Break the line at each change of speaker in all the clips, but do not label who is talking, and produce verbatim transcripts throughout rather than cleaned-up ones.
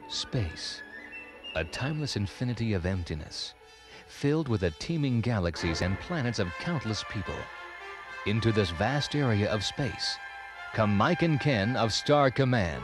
Space, a timeless infinity of emptiness, filled with the teeming galaxies and planets of countless people. Into this vast area of space come Mike and Ken of Star Command.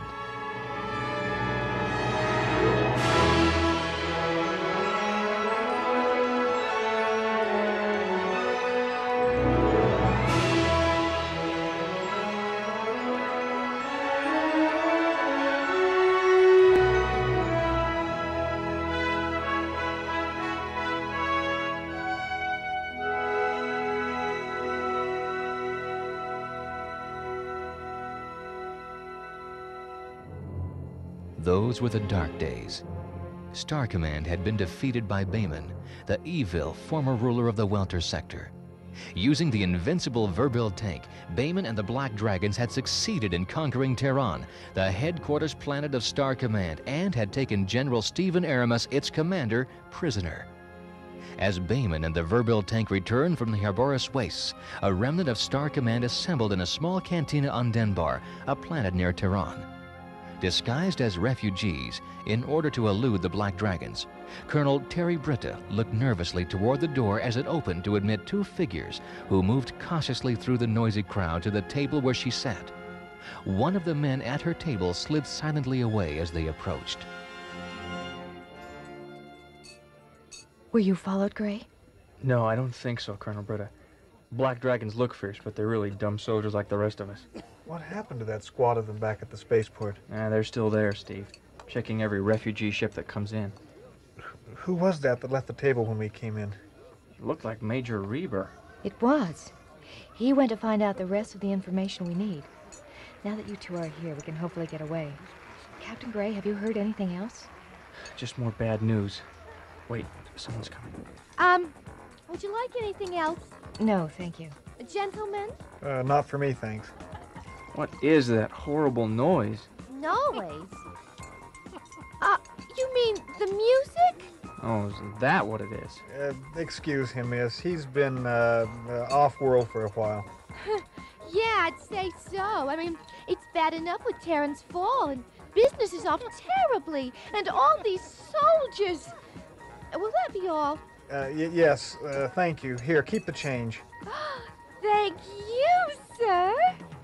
Those were the dark days. Star Command had been defeated by Baman, the evil former ruler of the Welter sector. Using the invincible Verbil tank, Baman and the Black Dragons had succeeded in conquering Terron, the headquarters planet of Star Command, and had taken General Stephen Aramis, its commander, prisoner. As Baman and the Verbil tank returned from the Harboris wastes, a remnant of Star Command assembled in a small cantina on Denbar, a planet near Terron. Disguised as refugees, in order to elude the Black Dragons, Colonel Terry Britta looked nervously toward the door as it opened to admit two figures who moved cautiously through the noisy crowd to the table where she sat. One of the men at her table slid silently away as they approached.
Were you followed, Gray?
No, I don't think so, Colonel Britta. Black Dragons look fierce, but they're really dumb soldiers like the rest of us.
What happened to that squad of them back at the spaceport?
Ah, they're still there, Steve. Checking every refugee ship that comes in.
Who was that that left the table when we came in?
It looked like Major Reber.
It was. He went to find out the rest of the information we need. Now that you two are here, we can hopefully get away. Captain Gray, have you heard anything else?
Just more bad news. Wait, someone's coming.
Um, would you like anything else?
No, thank you.
Gentlemen?
Uh, not for me, thanks.
What is that horrible noise?
Noise? Uh, you mean the music?
Oh, is that what it is?
Uh, excuse him, miss. He's been uh, uh, off-world for a while.
Yeah, I'd say so. I mean, it's bad enough with Terron's fall, and business is off terribly, and all these soldiers. Will that be all?
Uh, y yes, uh, thank you. Here, keep the change.
Thank you, sir.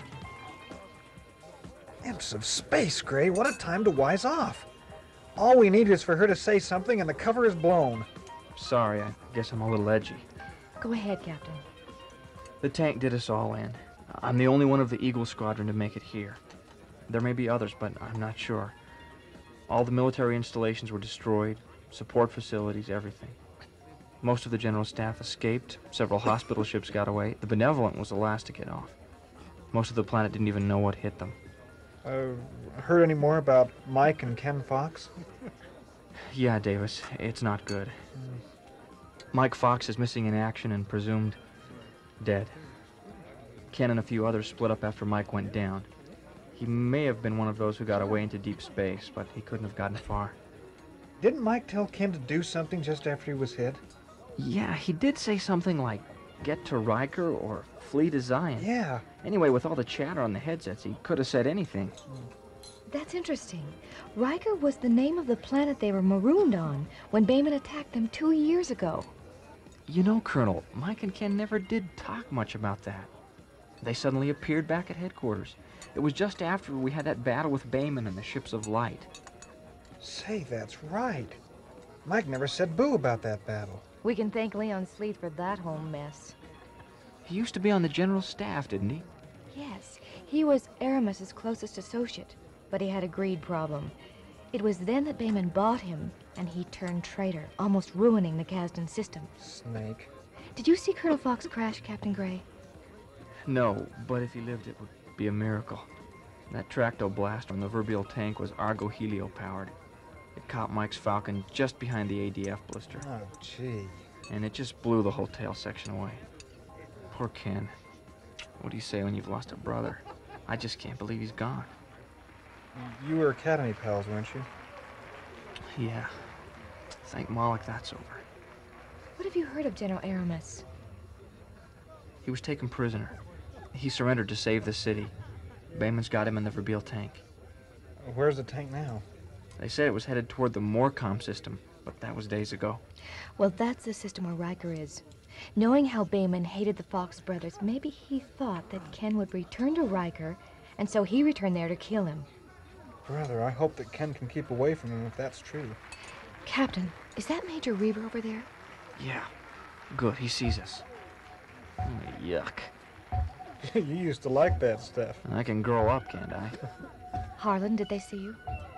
Imps of space, Gray. What a time to wise off. All we need is for her to say something and the cover is blown.
Sorry, I guess I'm a little edgy.
Go ahead, Captain.
The tank did us all in. I'm the only one of the Eagle Squadron to make it here. There may be others, but I'm not sure. All the military installations were destroyed, support facilities, everything. Most of the general staff escaped, several hospital ships got away. The Benevolent was the last to get off. Most of the planet didn't even know what hit them.
Uh, heard any more about Mike and Ken Fox?
Yeah, Davis, it's not good. Mm. Mike Fox is missing in action and presumed dead. Ken and a few others split up after Mike went down. He may have been one of those who got away into deep space, but he couldn't have gotten far.
Didn't Mike tell Ken to do something just after he was hit?
Yeah, he did say something like, get to Riker or flee to Zion.
Yeah.
Anyway, with all the chatter on the headsets, he could have said anything.
That's interesting. Riker was the name of the planet they were marooned on when Baman attacked them two years ago.
You know, Colonel, Mike and Ken never did talk much about that. They suddenly appeared back at headquarters. It was just after we had that battle with Baman and the Ships of Light.
Say, that's right. Mike never said boo about that battle.
We can thank Leon Sleeth for that whole mess.
He used to be on the general staff, didn't he?
Yes, he was Aramis's closest associate, but he had a greed problem. It was then that Baman bought him, and he turned traitor, almost ruining the Kasdan system.
Snake.
Did you see Colonel Fox crash, Captain Gray?
No, but if he lived, it would be a miracle. That tracto blast on the Verbil tank was argo-helio-powered. It caught Mike's Falcon just behind the A D F blister.
Oh, gee.
And it just blew the whole tail section away. Poor Ken. What do you say when you've lost a brother? I just can't believe he's gone.
You were Academy pals, weren't you?
Yeah. Thank Moloch that's over.
What have you heard of General Aramis?
He was taken prisoner. He surrendered to save the city. Baman's got him in the Verbil tank.
Where's the tank now?
They said it was headed toward the Morcom system, but that was days ago.
Well, that's the system where Riker is. Knowing how Baman hated the Fox brothers, maybe he thought that Ken would return to Riker, and so he returned there to kill him.
Brother, I hope that Ken can keep away from him if that's true.
Captain, is that Major Reaver over there?
Yeah. Good, he sees us. Oh, yuck.
You used to like that stuff.
I can grow up, can't I?
Harlan, did they see you?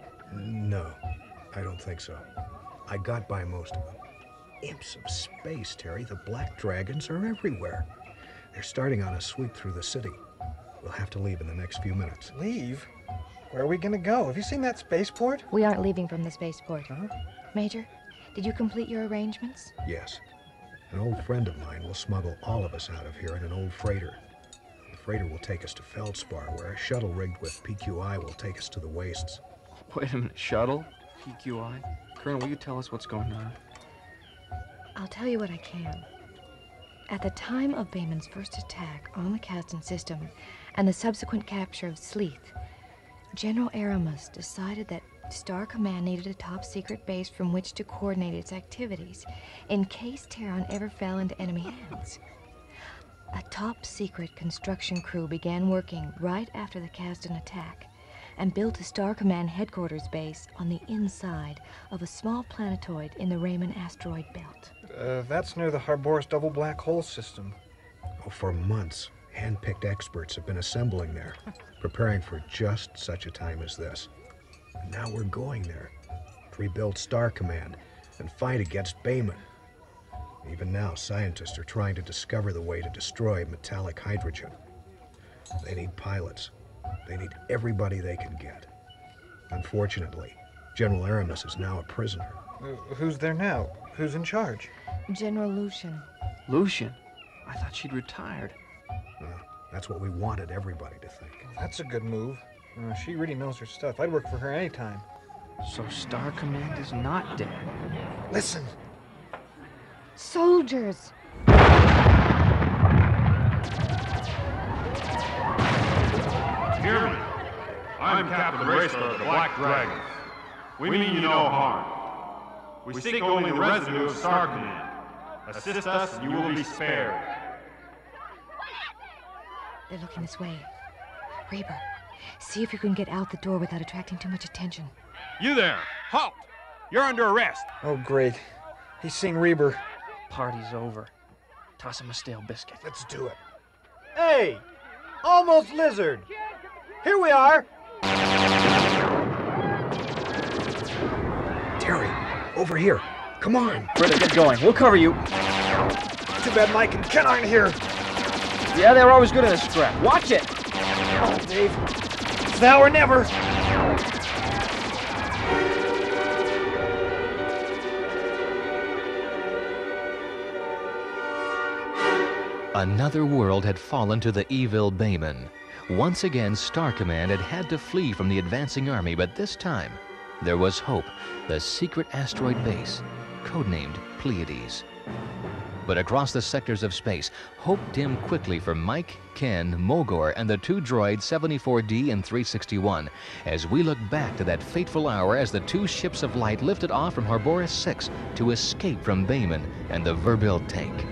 No, I don't think so. I got by most of them. Imps of space, Terry. The black dragons are everywhere. They're starting on a sweep through the city. We'll have to leave in the next few minutes.
Leave? Where are we gonna go? Have you seen that spaceport?
We aren't leaving from the spaceport.
Huh?
Major, did you complete your arrangements?
Yes. An old friend of mine will smuggle all of us out of here in an old freighter. The freighter will take us to Feldspar, where a shuttle rigged with P Q I will take us to the wastes.
Wait a minute, shuttle? P Q I? Colonel, will you tell us what's going on?
I'll tell you what I can. At the time of Baman's first attack on the Kasdan system and the subsequent capture of Sleeth, General Aramis decided that Star Command needed a top-secret base from which to coordinate its activities in case Terron ever fell into enemy hands. A top-secret construction crew began working right after the Kasdan attack and built a Star Command headquarters base on the inside of a small planetoid in the Raymond asteroid belt.
Uh, that's near the Harboris double black hole system.
Oh, for months, hand-picked experts have been assembling there, preparing for just such a time as this. And now we're going there to rebuild Star Command and fight against Baman. Even now, scientists are trying to discover the way to destroy metallic hydrogen. They need pilots. They need everybody they can get. Unfortunately, General Aramis is now a prisoner.
Uh, who's there now? Who's in charge?
General Lucian.
Lucian? I thought she'd retired.
Uh, that's what we wanted everybody to think.
That's a good move. Uh, she really knows her stuff. I'd work for her anytime.
So Star Command is not dead.
Listen.
Soldiers!
Hear me. I'm Captain Racer of the Black Dragons. We mean you no harm. We seek only the residue of Star Command. Assist us and you will be spared.
They're looking this way. Reaver, see if you can get out the door without attracting too much attention.
You there! Halt! You're under arrest!
Oh, great. He's seen Reber.
Party's over. Toss him a stale biscuit.
Let's do it.
Hey! Almost lizard! Here we are!
Terry, over here. Come on.
Brother, get going. We'll cover you.
Too bad Mike and Ken aren't here.
Yeah, they were always good in a scrap. Watch it!
Oh, Dave. It's now or never.
Another world had fallen to the evil Baman. Once again, Star Command had had to flee from the advancing army, but this time, there was hope, the secret asteroid base, codenamed Pleiades. But across the sectors of space, hope dimmed quickly for Mike, Ken, Mogore, and the two droids seventy-four D and three sixty-one, as we look back to that fateful hour as the two ships of light lifted off from Harboris six to escape from Baman and the Verbil tank.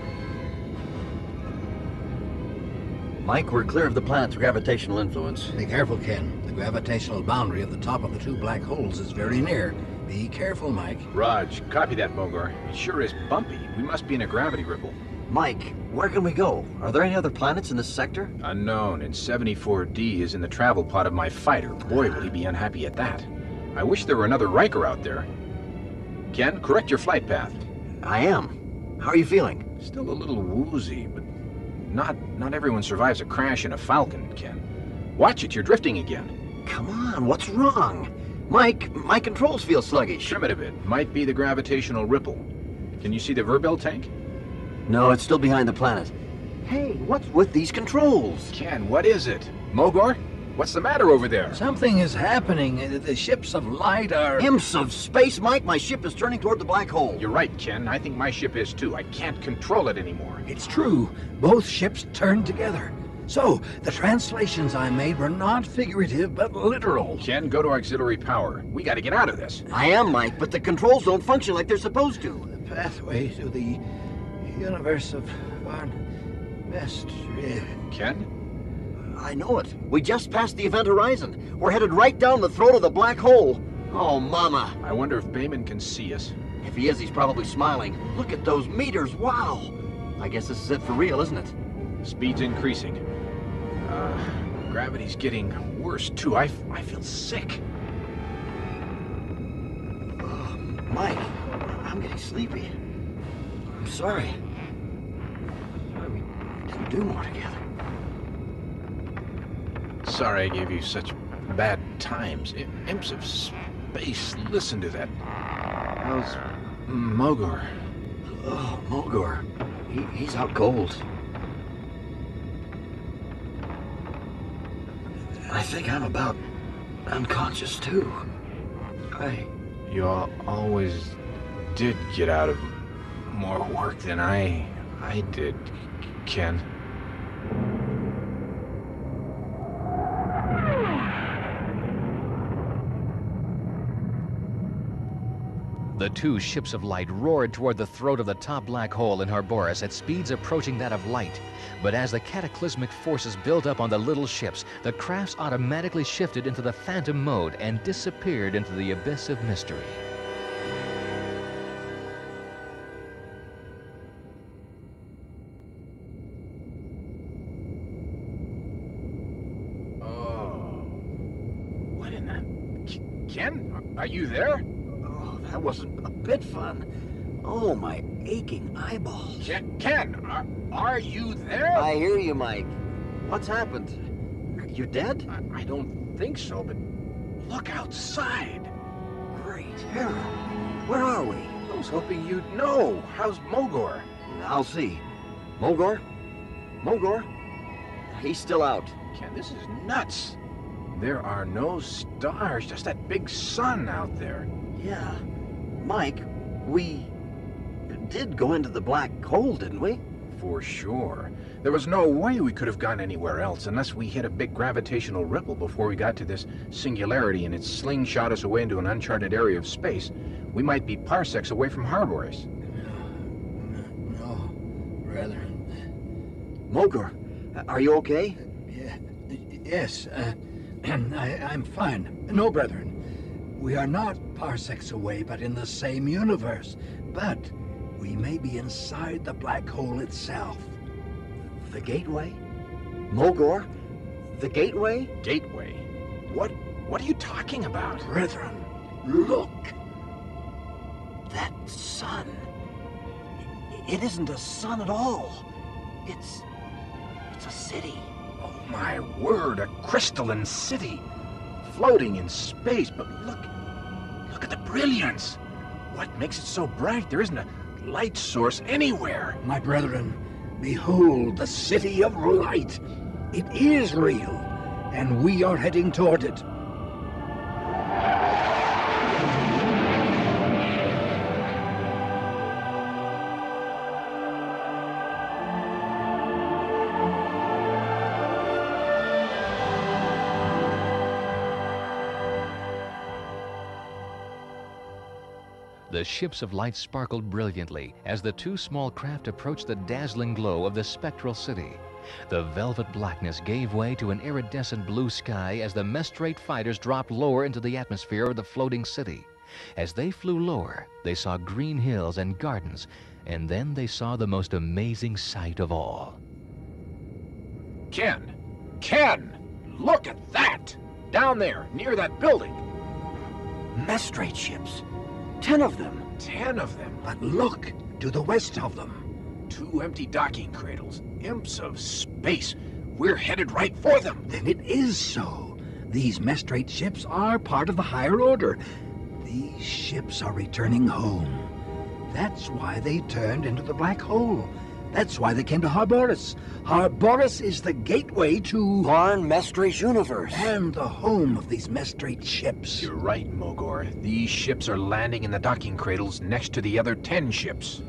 Mike, we're clear of the planet's gravitational influence. Be careful, Ken. The gravitational boundary of the top of the two black holes is very near. Be careful, Mike.
Raj, copy that, Mogore. It sure is bumpy. We must be in a gravity ripple.
Mike, where can we go? Are there any other planets in this sector?
Unknown, and seventy-four D is in the travel pod of my fighter. Boy, will he be unhappy at that. I wish there were another Riker out there. Ken, correct your flight path.
I am. How are you feeling?
Still a little woozy, but not not everyone survives a crash in a Falcon, Ken. Watch it, you're drifting again.
Come on, what's wrong? Mike, my controls feel sluggish.
Trim it a bit. Might be the gravitational ripple. Can you see the Verbil tank?
No, it's still behind the planet. Hey, what's with these controls?
Ken, what is it? Mogore? What's the matter over there?
Something is happening. The ships of light are... Imps of space, Mike. My ship is turning toward the black hole.
You're right, Ken. I think my ship is too. I can't control it anymore.
It's true. Both ships turned together. So, the translations I made were not figurative, but literal.
Ken, go to auxiliary power. We gotta get out of this.
I am, Mike, but the controls don't function like they're supposed to.
The pathway to the universe of our Mestrate.
Ken?
I know it. We just passed the event horizon. We're headed right down the throat of the black hole. Oh, Mama.
I wonder if Baman can see us.
If he is, he's probably smiling. Look at those meters. Wow. I guess this is it for real, isn't it?
Speed's increasing. Uh, gravity's getting worse, too. I, I feel sick.
Uh, Mike, I'm getting sleepy. I'm sorry. We didn't do more together.
Sorry I gave you such bad times. I Imps of space, listen to that. How's Mogore?
Oh, Mogore. He, he's out cold. I think I'm about unconscious, too. I...
You all always did get out of more work than I... I did, Ken.
The two ships of light roared toward the throat of the top black hole in Harboris at speeds approaching that of light. But as the cataclysmic forces built up on the little ships, the crafts automatically shifted into the phantom mode and disappeared into the abyss of mystery.
Oh. What in the... Ken? Are you there?
That wasn't a bit fun. Oh, my aching eyeballs.
Ken, Ken are, are you there?
I hear you, Mike. What's happened? You dead?
I, I don't think so, but look outside.
Great Terron. Where are we?
I was hoping you'd know. How's Mogore?
I'll see. Mogore? Mogore? He's still out.
Ken, this is nuts. There are no stars, just that big sun out there.
Yeah. Mike, we did go into the black hole, didn't we?
For sure. There was no way we could have gone anywhere else unless we hit a big gravitational ripple before we got to this singularity and it slingshot us away into an uncharted area of space. We might be parsecs away from Harboris.
No, no, brethren.
Mogore, are you okay?
Yeah, yes, uh, I, I'm fine. No, brethren. We are not parsecs away, but in the same universe. But we may be inside the black hole itself.
The gateway? Mogore? The gateway?
Gateway? What, what are you talking about?
Brethren, look.
That sun. It isn't a sun at all. It's... it's a city.
Oh my word, a crystalline city. Floating in space, but look... Look at the brilliance! What makes it so bright? There isn't a light source anywhere.
My brethren, behold the city of light. It is real, and we are heading toward it.
The ships of light sparkled brilliantly as the two small craft approached the dazzling glow of the spectral city. The velvet blackness gave way to an iridescent blue sky as the Mestrate fighters dropped lower into the atmosphere of the floating city. As they flew lower, they saw green hills and gardens, and then they saw the most amazing sight of all.
Ken! Ken! Look at that! Down there, near that building.
Mestrate ships. Ten of them.
Ten of them.
But look to the west of them.
Two empty docking cradles. Imps of space. We're headed right for them.
Then it is so. These Mestrate ships are part of the higher order. These ships are returning home. That's why they turned into the black hole. That's why they came to Harboris. Harboris is the gateway to...
Barn Mestrate's universe.
And the home of these Mestrate ships.
You're right, Mogore. These ships are landing in the docking cradles next to the other ten ships.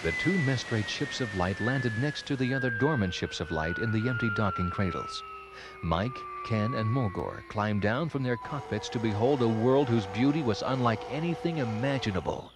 The two Mestrate ships of light landed next to the other dormant ships of light in the empty docking cradles. Mike, Ken, and Mogore climbed down from their cockpits to behold a world whose beauty was unlike anything imaginable.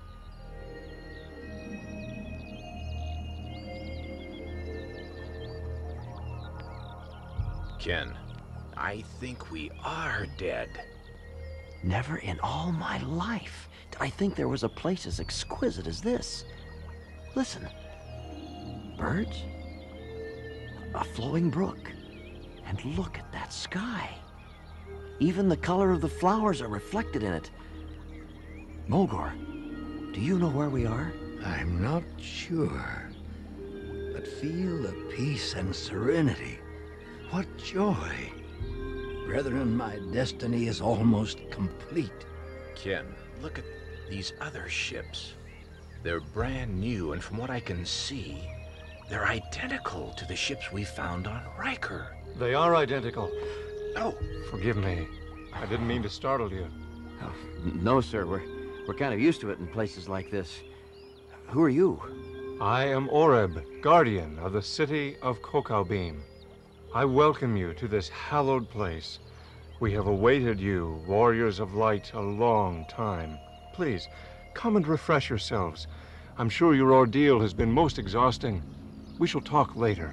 Ken, I think we are dead.
Never in all my life did I think there was a place as exquisite as this. Listen. Birds? A flowing brook. And look at that sky. Even the color of the flowers are reflected in it. Mogore, do you know where we are?
I'm not sure, but feel the peace and serenity. What joy. Brethren, my destiny is almost complete.
Ken, look at these other ships. They're brand new, and from what I can see, they're identical to the ships we found on Riker.
They are identical.
Oh.
Forgive me. I didn't mean to startle you.
Oh, no, sir. We're, we're kind of used to it in places like this. Who are you?
I am Oreb, guardian of the city of Kokaubeam. I welcome you to this hallowed place. We have awaited you, warriors of light, a long time. Please, come and refresh yourselves. I'm sure your ordeal has been most exhausting. We shall talk later.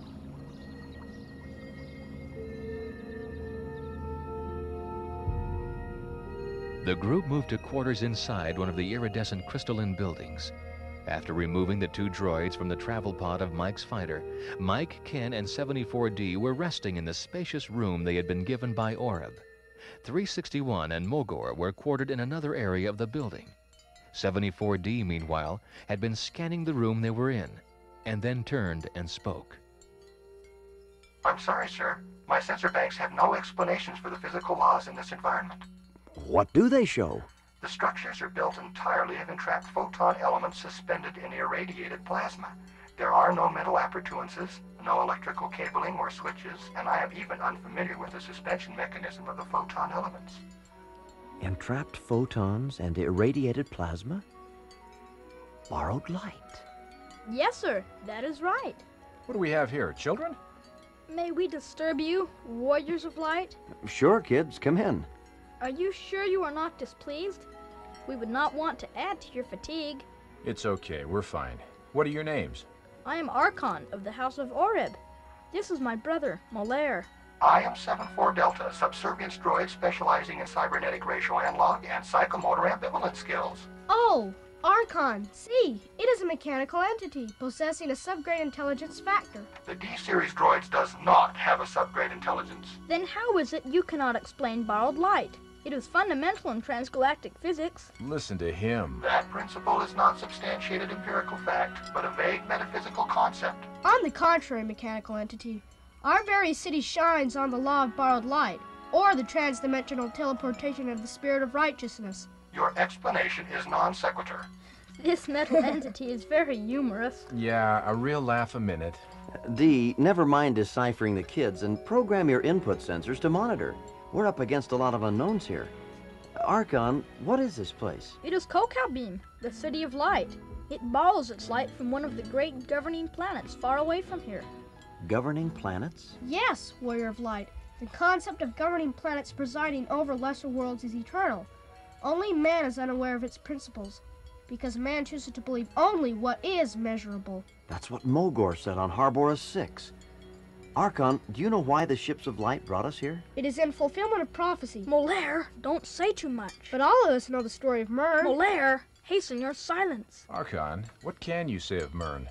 The group moved to quarters inside one of the iridescent crystalline buildings. After removing the two droids from the travel pod of Mike's fighter, Mike, Ken, and seventy-four D were resting in the spacious room they had been given by Oreb. three sixty-one and Mogore were quartered in another area of the building. seventy-four D, meanwhile, had been scanning the room they were in, and then turned and spoke.
I'm sorry, sir. My sensor banks have no explanations for the physical laws in this environment.
What do they show?
The structures are built entirely of entrapped photon elements suspended in irradiated plasma. There are no metal appurtenances, no electrical cabling or switches, and I am even unfamiliar with the suspension mechanism of the photon elements.
Entrapped photons and irradiated plasma? Borrowed light.
Yes, sir. That is right.
What do we have here, children?
May we disturb you, warriors of light?
Sure, kids, come in.
Are you sure you are not displeased? We would not want to add to your fatigue.
It's okay, we're fine. What are your names?
I am Archon of the House of Oreb. This is my brother, Marler.
I am seven four Delta, subservience droid specializing in cybernetic racial analog and psychomotor ambivalent skills.
Oh, Archon, see, it is a mechanical entity possessing a subgrade intelligence factor.
The D-series droids does not have a subgrade intelligence.
Then how is it you cannot explain borrowed light? It is fundamental in transgalactic physics.
Listen to him.
That principle is not substantiated empirical fact, but a vague metaphysical concept.
On the contrary, mechanical entity, our very city shines on the law of borrowed light, or the transdimensional teleportation of the spirit of righteousness.
Your explanation is non sequitur.
This metal entity is very humorous.
Yeah, a real laugh a minute.
D, never mind deciphering the kids and program your input sensors to monitor. We're up against a lot of unknowns here. Archon, what is this place?
It is Kokaubeam, the city of light. It borrows its light from one of the great governing planets far away from here.
Governing planets?
Yes, warrior of light. The concept of governing planets presiding over lesser worlds is eternal. Only man is unaware of its principles, because man chooses to believe only what is measurable.
That's what Mogore said on Harboris six. Archon, do you know why the ships of light brought us here?
It is in fulfillment of prophecy.
Marler, don't say too much.
But all of us know the story of Mern.
Marler, hasten your silence.
Archon, what can you say of Mern?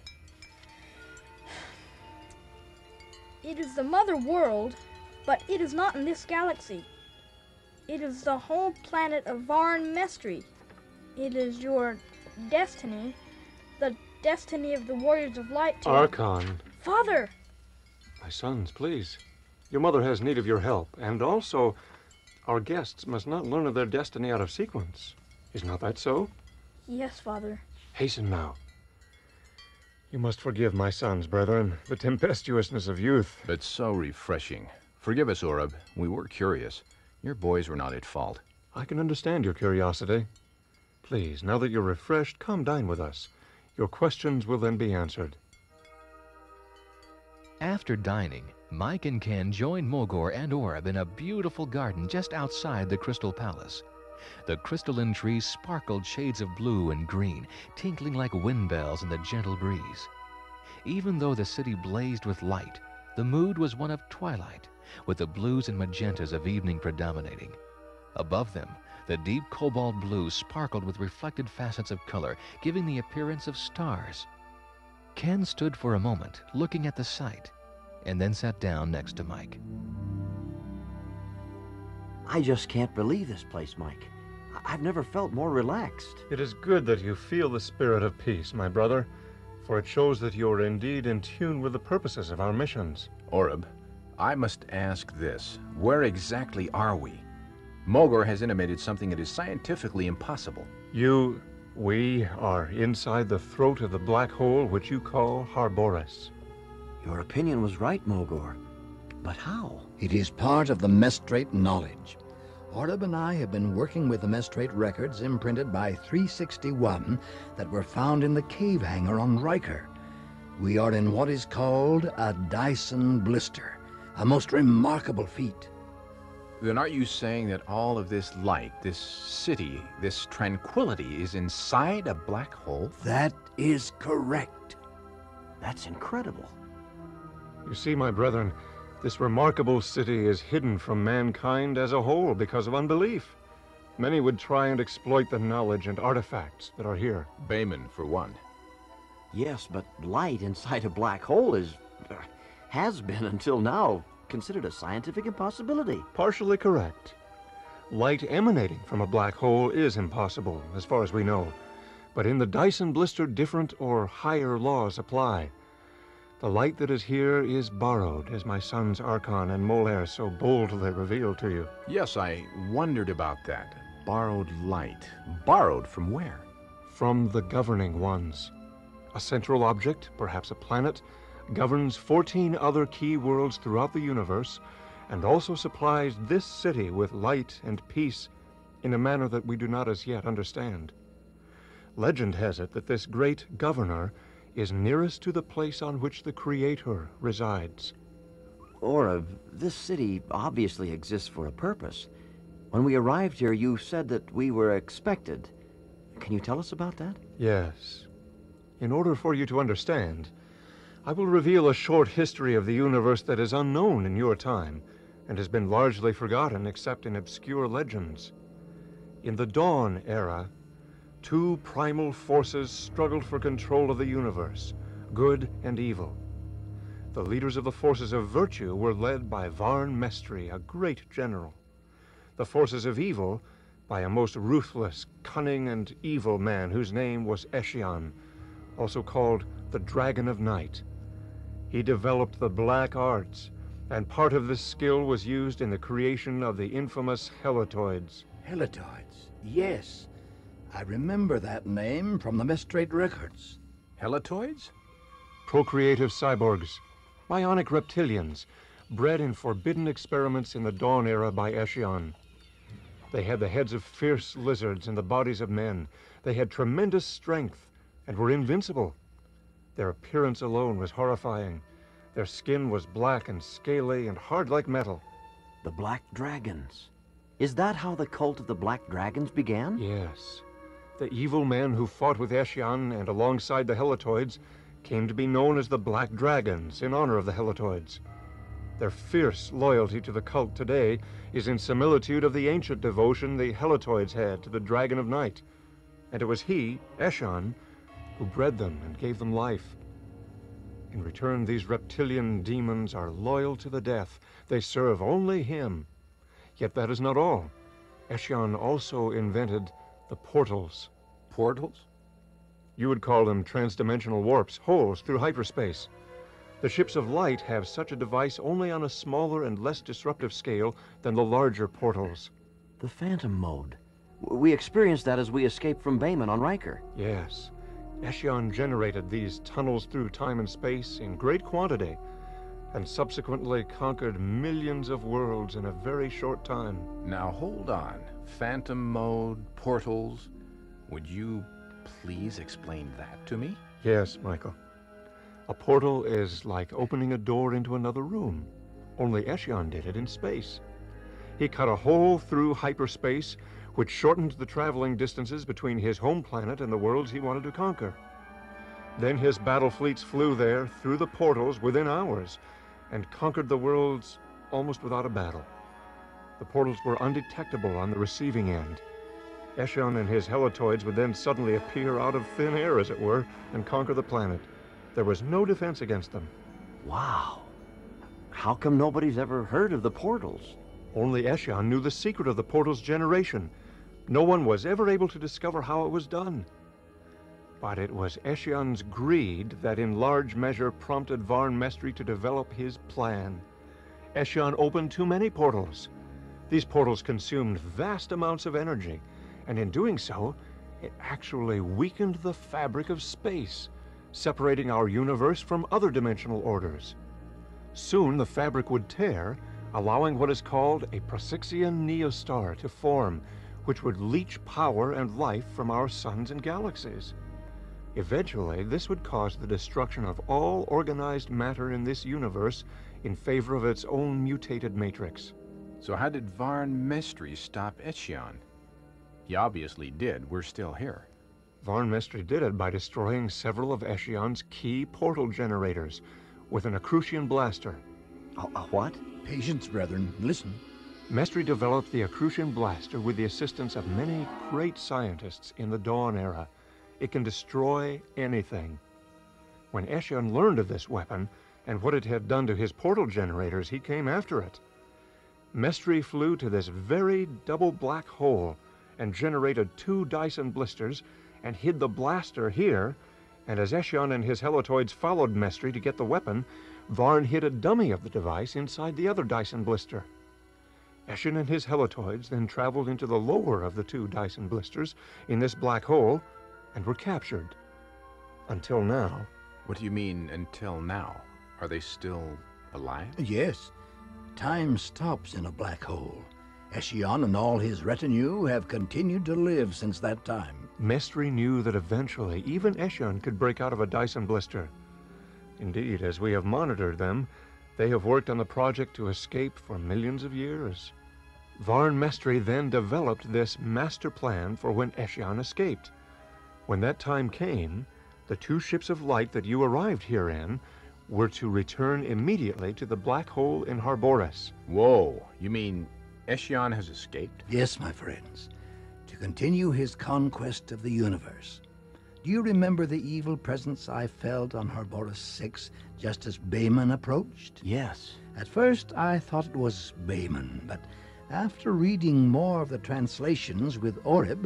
It is the mother world, but it is not in this galaxy. It is the whole planet of Varn Mestrate. It is your destiny, the destiny of the warriors of light to...
Archon.
Father!
My sons, please. Your mother has need of your help, and also our guests must not learn of their destiny out of sequence. Is not that so?
Yes, Father.
Hasten now. You must forgive my sons, brethren, the tempestuousness of youth.
But so refreshing. Forgive us, Oreb. We were curious. Your boys were not at fault.
I can understand your curiosity. Please, now that you're refreshed, come dine with us. Your questions will then be answered.
After dining, Mike and Ken joined Mogore and Oreb in a beautiful garden just outside the Crystal Palace. The crystalline trees sparkled shades of blue and green, tinkling like wind bells in the gentle breeze. Even though the city blazed with light, the mood was one of twilight, with the blues and magentas of evening predominating. Above them, the deep cobalt blue sparkled with reflected facets of color, giving the appearance of stars. Ken stood for a moment, looking at the sight, and then sat down next to Mike.
I just can't believe this place, Mike. I- I've never felt more relaxed.
It is good that you feel the spirit of peace, my brother, for it shows that you are indeed in tune with the purposes of our missions.
Oreb, I must ask this. Where exactly are we? Mogore has intimated something that is scientifically impossible.
You, we are inside the throat of the black hole which you call Harboris.
Your opinion was right, Mogore. But how?
It is part of the Mestrate knowledge. Oreb and I have been working with the Mestrate records imprinted by three sixty-one that were found in the cave hangar on Riker. We are in what is called a Dyson blister, a most remarkable feat.
Then aren't you saying that all of this light, this city, this tranquility is inside a black hole?
That is correct.
That's incredible.
You see, my brethren, this remarkable city is hidden from mankind as a whole because of unbelief. Many would try and exploit the knowledge and artifacts that are here.
Baman, for one.
Yes, but light inside a black hole is, uh, has been until now, considered a scientific impossibility.
Partially correct. Light emanating from a black hole is impossible, as far as we know. But in the Dyson blister, different or higher laws apply. The light that is here is borrowed, as my sons Archon and Marler so boldly revealed to you.
Yes, I wondered about that. Borrowed light. Borrowed from where?
From the governing ones. A central object, perhaps a planet, governs fourteen other key worlds throughout the universe, and also supplies this city with light and peace in a manner that we do not as yet understand. Legend has it that this great governor is nearest to the place on which the Creator resides.
Oreb, this city obviously exists for a purpose. When we arrived here, you said that we were expected. Can you tell us about that?
Yes. In order for you to understand, I will reveal a short history of the universe that is unknown in your time, and has been largely forgotten except in obscure legends. In the Dawn era, two primal forces struggled for control of the universe, good and evil. The leaders of the forces of virtue were led by Varn Mestrate, a great general. The forces of evil by a most ruthless, cunning, and evil man whose name was Echion, also called the Dragon of Night. He developed the black arts, and part of this skill was used in the creation of the infamous Helotoids.
Helotoids, yes. I remember that name from the Mestrate records.
Helotoids?
Procreative cyborgs, bionic reptilians, bred in forbidden experiments in the Dawn era by Echion. They had the heads of fierce lizards and the bodies of men. They had tremendous strength and were invincible. Their appearance alone was horrifying. Their skin was black and scaly and hard like metal.
The Black Dragons. Is that how the cult of the Black Dragons began?
Yes. The evil men who fought with Echion and alongside the Helotoids came to be known as the Black Dragons in honor of the Helotoids. Their fierce loyalty to the cult today is in similitude of the ancient devotion the Helotoids had to the Dragon of Night. And it was he, Echion, who bred them and gave them life. In return, these reptilian demons are loyal to the death. They serve only him. Yet that is not all. Echion also invented the portals.
Portals?
You would call them transdimensional warps, holes through hyperspace. The ships of light have such a device only on a smaller and less disruptive scale than the larger portals.
The Phantom Mode. We experienced that as we escaped from Baman on Riker.
Yes. Echion generated these tunnels through time and space in great quantity, and subsequently conquered millions of worlds in a very short time.
Now hold on. Phantom mode, portals. Would you please explain that to me?
Yes, Michael. A portal is like opening a door into another room. Only Echion did it in space. He cut a hole through hyperspace, which shortened the traveling distances between his home planet and the worlds he wanted to conquer. Then his battle fleets flew there through the portals within hours and conquered the worlds almost without a battle. The portals were undetectable on the receiving end. Echion and his Helotoids would then suddenly appear out of thin air, as it were, and conquer the planet. There was no defense against them.
Wow. How come nobody's ever heard of the portals?
Only Echion knew the secret of the portal's generation. No one was ever able to discover how it was done. But it was Echion's greed that in large measure prompted Varn Mestrate to develop his plan. Echion opened too many portals. These portals consumed vast amounts of energy, and in doing so, it actually weakened the fabric of space, separating our universe from other dimensional orders. Soon the fabric would tear, allowing what is called a Procyon neostar to form, which would leach power and life from our suns and galaxies. Eventually, this would cause the destruction of all organized matter in this universe in favor of its own mutated matrix.
So how did Varn Mestrate stop Echion? He obviously did. We're still here.
Varn Mestrate did it by destroying several of Echion's key portal generators with an Accrucian blaster.
A, a what?
Patience, brethren. Listen.
Mestrate developed the Accrucian blaster with the assistance of many great scientists in the Dawn era. It can destroy anything. When Echion learned of this weapon and what it had done to his portal generators, he came after it. Mestrate flew to this very double black hole and generated two Dyson blisters and hid the blaster here, and as Echion and his Helotoids followed Mestrate to get the weapon, Varn hid a dummy of the device inside the other Dyson blister. Echion and his Helotoids then traveled into the lower of the two Dyson blisters in this black hole and were captured. Until now.
What do you mean, until now? Are they still alive?
Yes. Time stops in a black hole. Echion and all his retinue have continued to live since that time.
Mestrate knew that eventually even Echion could break out of a Dyson blister. Indeed, as we have monitored them, they have worked on the project to escape for millions of years. Varn Mestrate then developed this master plan for when Echion escaped. When that time came, the two ships of light that you arrived here in were to return immediately to the black hole in Harboris.
Whoa, you mean Echion has escaped?
Yes, my friends. To continue his conquest of the universe. Do you remember the evil presence I felt on Harboris six just as Baman approached?
Yes.
At first I thought it was Baman, but after reading more of the translations with Oreb,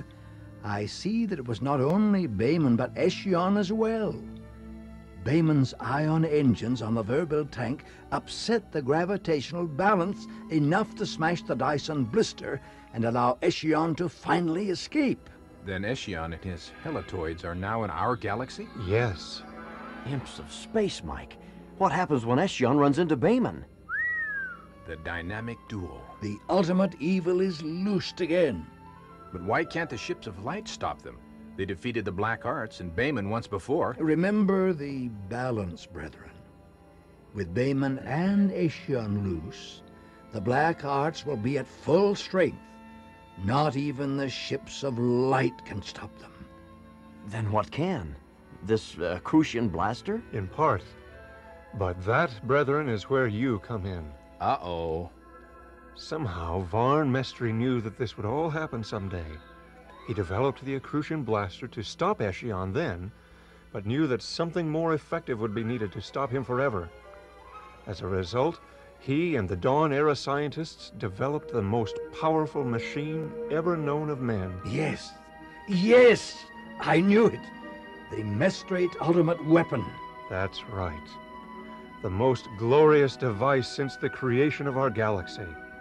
I see that it was not only Baman but Echion as well. Baman's ion engines on the Verbal tank upset the gravitational balance enough to smash the Dyson blister and allow Echion to finally escape.
Then Echion and his Helotoids are now in our galaxy?
Yes.
Imps of space, Mike. What happens when Echion runs into Baman?
The dynamic duel.
The ultimate evil is loosed again.
But why can't the ships of light stop them? They defeated the Black Arts and Baman once before.
Remember the balance, brethren. With Baman and Echion loose, the Black Arts will be at full strength. Not even the ships of light can stop them.
Then what can? This uh, Accrucian blaster?
In part. But that, brethren, is where you come in.
Uh-oh.
Somehow, Varn Mestrate knew that this would all happen someday. He developed the Accrucian blaster to stop Echion then, but knew that something more effective would be needed to stop him forever. As a result, he and the Dawn-era scientists developed the most powerful machine ever known of men.
Yes, yes, I knew it. The Mestrate ultimate weapon.
That's right. The most glorious device since the creation of our galaxy.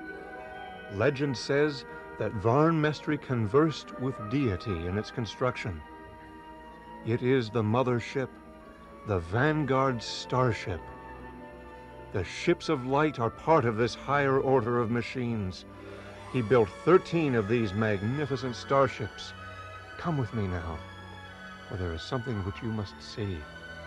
Legend says that Varn Mestrate conversed with deity in its construction. It is the mother ship, the Vanguard starship. The ships of light are part of this higher order of machines. He built thirteen of these magnificent starships. Come with me now. for there is something which you must see.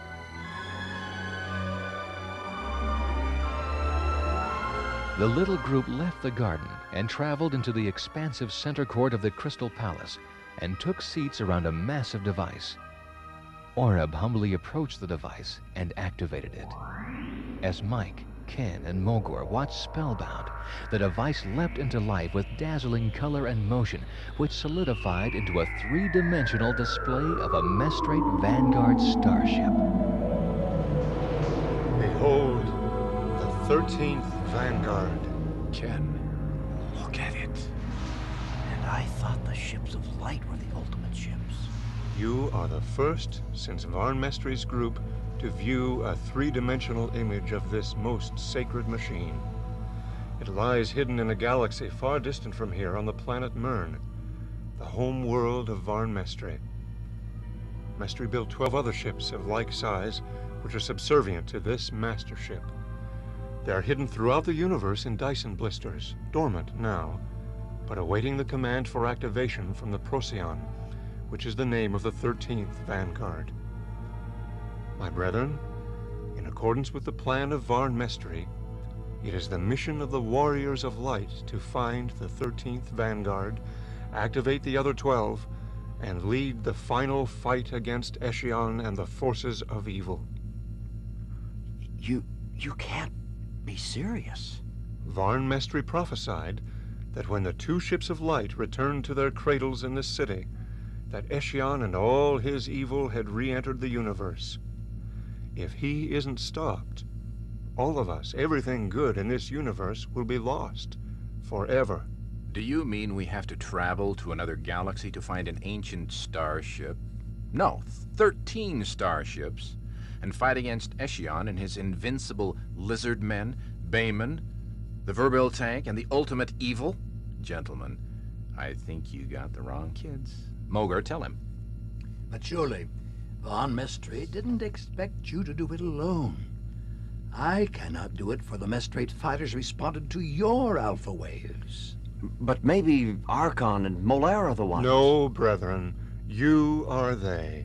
The little group left the garden and traveled into the expansive center court of the Crystal Palace and took seats around a massive device. Oreb humbly approached the device and activated it. As Mike, Ken, and Mogore watched spellbound, the device leapt into life with dazzling color and motion, which solidified into a three-dimensional display of a Mestrate Vanguard starship.
Behold, the thirteenth Vanguard.
Ken,
Look at it. And I thought the ships of light were the ultimate ships.
You are the first since Varn Mestre's group to view a three-dimensional image of this most sacred machine. It lies hidden in a galaxy far distant from here on the planet Myrn, the home world of Varn Mestre. Mestre built twelve other ships of like size, which are subservient to this master ship. They are hidden throughout the universe in Dyson blisters, dormant now, but awaiting the command for activation from the Procyon, which is the name of the thirteenth Vanguard. My brethren, in accordance with the plan of Varn Mestre, it is the mission of the Warriors of Light to find the thirteenth Vanguard, activate the other twelve, and lead the final fight against Echion and the forces of evil.
You... you can't be serious.
Varn Mestre prophesied that when the two ships of light returned to their cradles in this city, that Echion and all his evil had re-entered the universe. If he isn't stopped, all of us, everything good in this universe, will be lost forever.
Do you mean we have to travel to another galaxy to find an ancient starship? No, thirteen starships, and fight against Echion and his invincible lizard men, Baman, the Verbal tank, and the ultimate evil? Gentlemen, I think you got the wrong kids. Mogore, tell him.
But surely, Varn Mestre didn't expect you to do it alone. I cannot do it, for the Mestrate fighters responded to your alpha waves.
But maybe Archon and Marler are the ones.
No, brethren. You are they.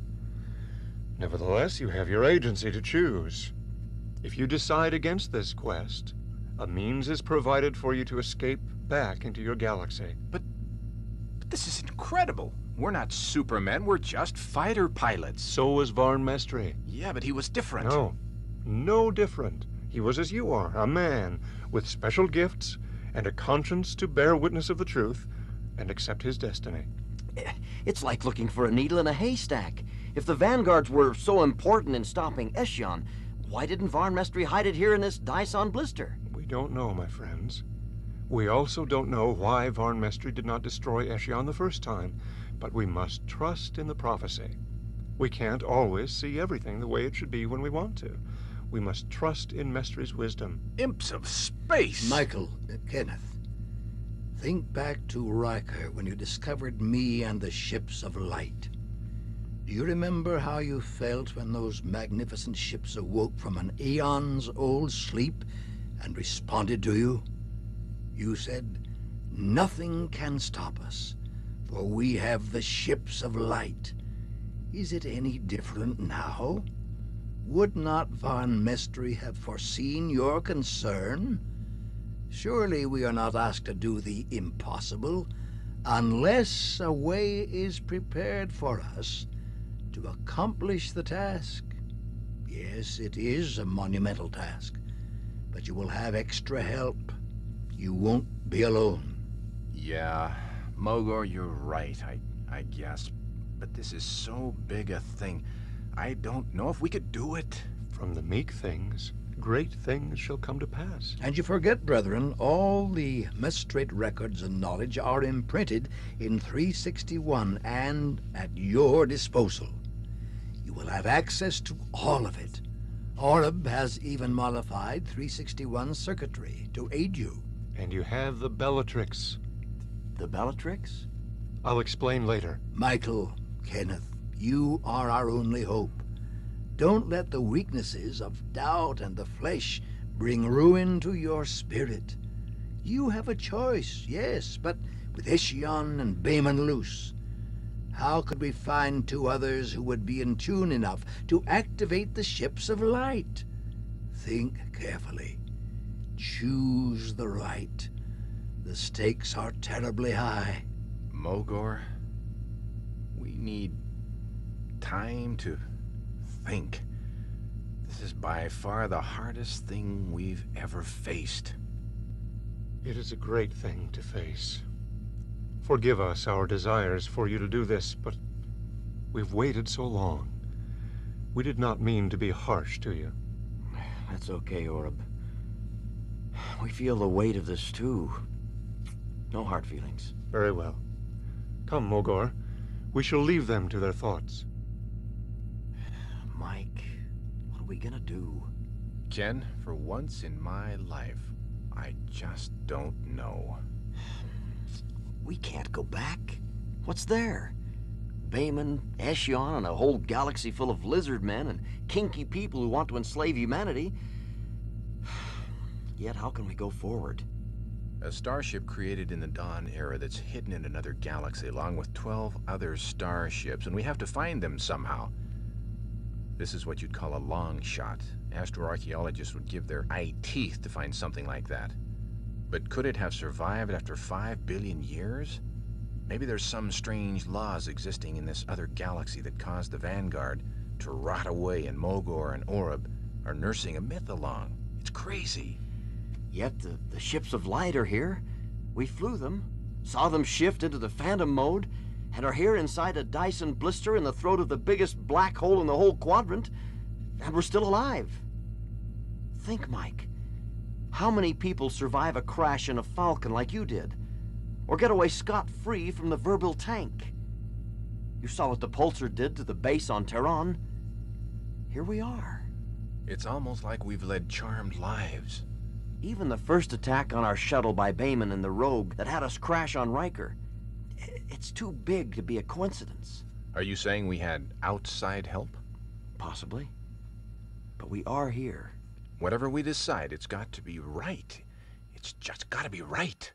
Nevertheless, you have your agency to choose. If you decide against this quest, a means is provided for you to escape back into your galaxy.
But, but this is incredible. We're not supermen, we're just fighter pilots.
So was Varn Mestre.
Yeah, but he was different.
No, no different. He was as you are, a man with special gifts and a conscience to bear witness of the truth and accept his destiny.
It's like looking for a needle in a haystack. If the Vanguards were so important in stopping Echion, why didn't Varn Mestre hide it here in this Dyson blister?
We don't know, my friends. We also don't know why Varn Mestre did not destroy Echion the first time, but we must trust in the prophecy. We can't always see everything the way it should be when we want to. We must trust in Mestre's wisdom.
Imps of space!
Michael, uh, Kenneth, think back to Riker when you discovered me and the ships of light. Do you remember how you felt when those magnificent ships awoke from an eon's old sleep and responded to you? You said, "Nothing can stop us, for we have the ships of light." Is it any different now? Would not Varn Mestre have foreseen your concern? Surely we are not asked to do the impossible, unless a way is prepared for us to accomplish the task. Yes, it is a monumental task, but you will have extra help. You won't be alone.
Yeah, Mogore, you're right, I, I guess. But this is so big a thing. I don't know if we could do it.
From the meek things, great things shall come to pass.
And you forget, brethren, all the Mestrate records and knowledge are imprinted in three sixty-one and at your disposal. You will have access to all of it. Oreb has even modified three sixty-one circuitry to aid you.
And you have the Bellatrix.
The Bellatrix?
I'll explain later.
Michael, Kenneth, you are our only hope. Don't let the weaknesses of doubt and the flesh bring ruin to your spirit. You have a choice, yes, but with Echion and Baman loose, How could we find two others who would be in tune enough to activate the ships of light? Think carefully. Choose the right. The stakes are terribly high.
Mogore, we need time to think. This is by far the hardest thing we've ever faced.
It is a great thing to face. Forgive us our desires for you to do this, but we've waited so long. We did not mean to be harsh to you.
That's okay, Oreb. We feel the weight of this too. No hard feelings.
Very well. Come, Mogore. We shall leave them to their thoughts.
Mike, what are we gonna do?
Jen, for once in my life, I just don't know.
We can't go back. What's there? Baman, Echion, and a whole galaxy full of lizard men and kinky people who want to enslave humanity. Yet how can we go forward?
A starship created in the Dawn era that's hidden in another galaxy along with twelve other starships, and we have to find them somehow. This is what you'd call a long shot. Astroarchaeologists would give their eye teeth to find something like that. But could it have survived after five billion years? Maybe there's some strange laws existing in this other galaxy that caused the Vanguard to rot away, and Mogore and Oreb are nursing a myth along. It's crazy.
Yet the, the ships of light are here. We flew them, saw them shift into the phantom mode, and are here inside a Dyson blister in the throat of the biggest black hole in the whole quadrant, and we're still alive. Think, Mike. How many people survive a crash in a Falcon like you did? Or get away scot-free from the Verbal tank? You saw what the Pulsar did to the base on Terron. Here we are.
It's almost like we've led charmed lives.
Even the first attack on our shuttle by Baman and the Rogue that had us crash on Riker, it's too big to be a coincidence.
Are you saying we had outside help?
Possibly. But we are here.
Whatever we decide, it's got to be right. It's just got to be right.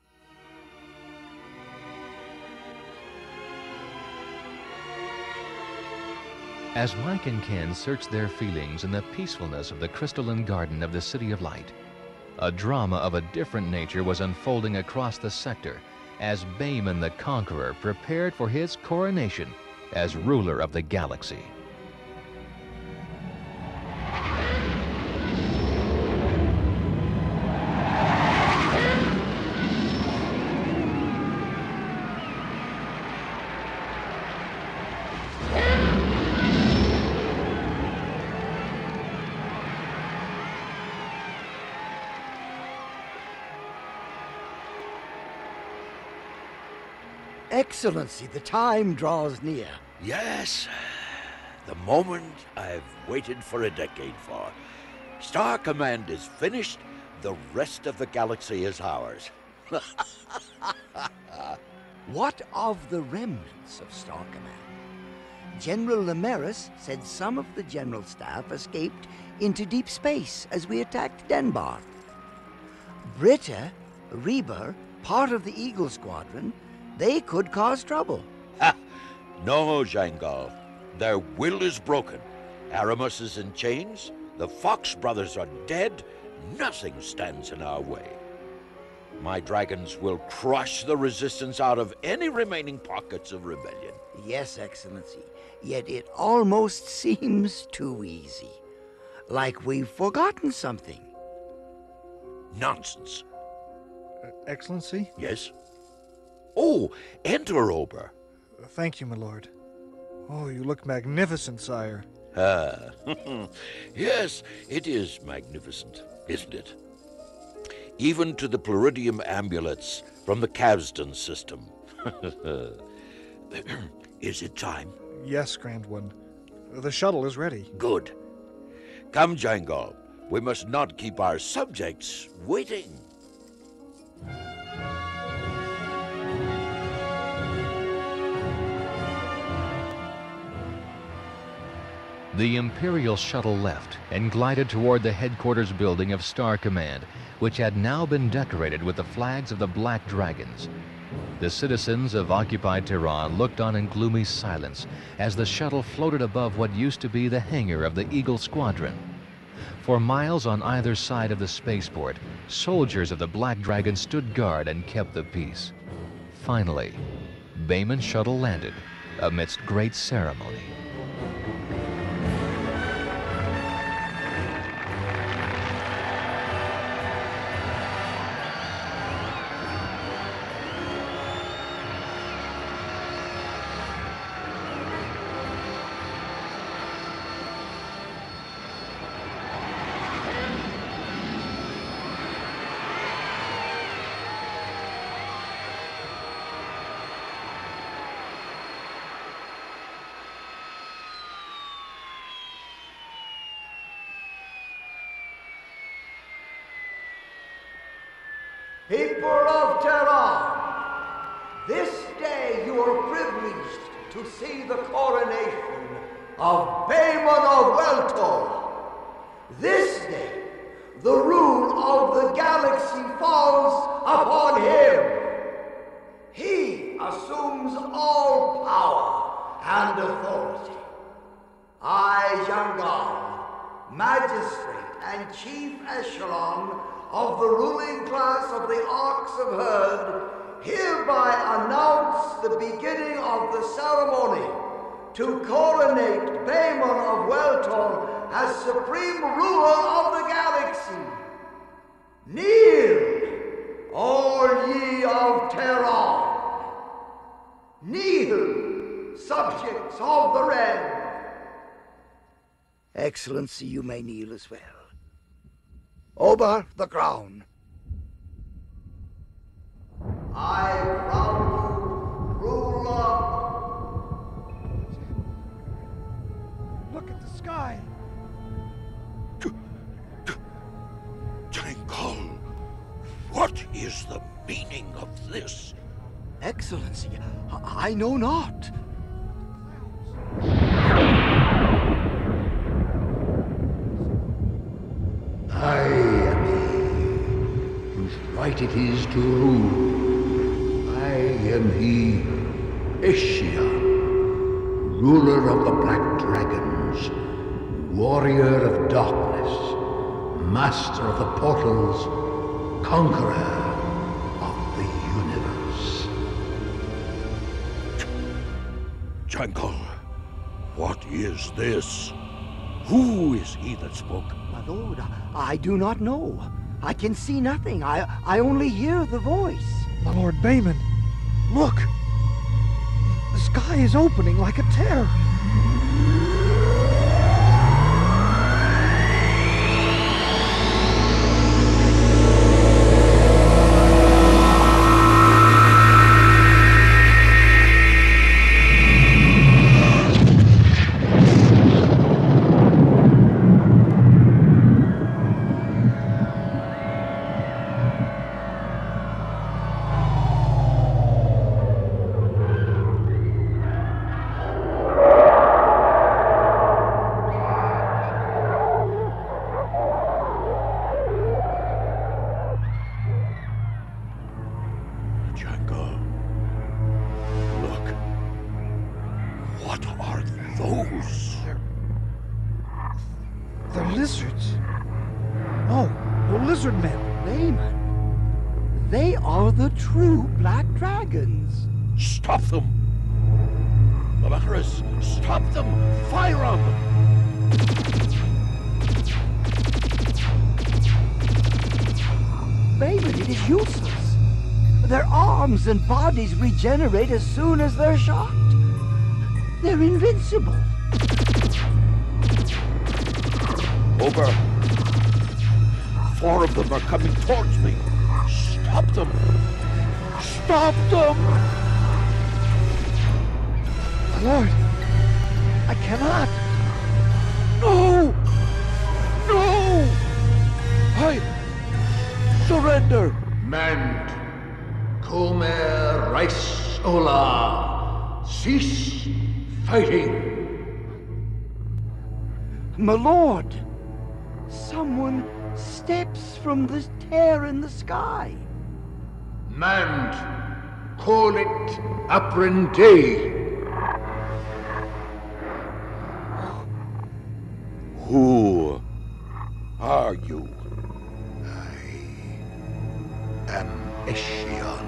As Mike and Ken search their feelings in the peacefulness of the crystalline garden of the City of Light, a drama of a different nature was unfolding across the sector as Baman the Conqueror prepared for his coronation as ruler of the galaxy.
Excellency, the time draws near.
Yes, the moment I've waited for a decade for. Star Command is finished, the rest of the galaxy is ours.
What of the remnants of Star Command? General Lemaris said some of the general staff escaped into deep space as we attacked Denbar. Britta, Reber, part of the Eagle Squadron, they could cause trouble.
Ha! No, Jangal. Their will is broken. Aramis is in chains. The Fox brothers are dead. Nothing stands in our way. My dragons will crush the resistance out of any remaining pockets of rebellion.
Yes, Excellency. Yet it almost seems too easy. Like we've forgotten something.
Nonsense.
Uh, Excellency?
Yes? Oh, enter, Ober.
Uh, thank you, my lord. Oh, you look magnificent, sire.
Ah, yes, it is magnificent, isn't it? Even to the Pluridium amulets from the Kavston system. Is it time?
Yes, Grand One. The shuttle is ready.
Good. Come, Jangal. We must not keep our subjects waiting.
The Imperial shuttle left and glided toward the headquarters building of Star Command, which had now been decorated with the flags of the Black Dragons. The citizens of occupied Terron looked on in gloomy silence as the shuttle floated above what used to be the hangar of the Eagle Squadron. For miles on either side of the spaceport, soldiers of the Black Dragon stood guard and kept the peace. Finally, Baman's shuttle landed amidst great ceremony.
People of Terron, this day you are privileged to see the coronation of Baman of Weltor. This day, the rule of the galaxy falls upon him. He assumes all power and authority. I, Jangal, Magistrate and Chief Echelon of the ruling class of the Arcs of Herd, hereby announce the beginning of the ceremony to coronate Baman of Weltor as supreme ruler of the galaxy. Kneel, all ye of Terron. Kneel, subjects of the realm.
Excellency, you may kneel as well. Over the crown.
I crown you ruler.
Look at the sky.
Jangal, what is the meaning of this?
Excellency, I, I know not.
I am he whose right it is to rule. I am he, Echion, ruler of the Black Dragons, warrior of darkness, master of the portals, conqueror of the universe.
Jangal, what is this? Who is he that spoke?
My lord, I do not know. I can see nothing. I, I only hear the voice.
My Lord Baman, look! The sky is opening like a tear.
Stop them! Harboris, stop them! Fire them!
Baman, it is useless. Their arms and bodies regenerate as soon as they're shot. They're invincible.
Ober, four of them are coming towards me. Stop them! Stop them!
My lord, I cannot.
No! No! I surrender!
Mand, Comer Rice Ola, cease fighting.
My lord, someone steps from this tear in the sky.
Mand, Call it apprenti.
Who are you?
Am Echion,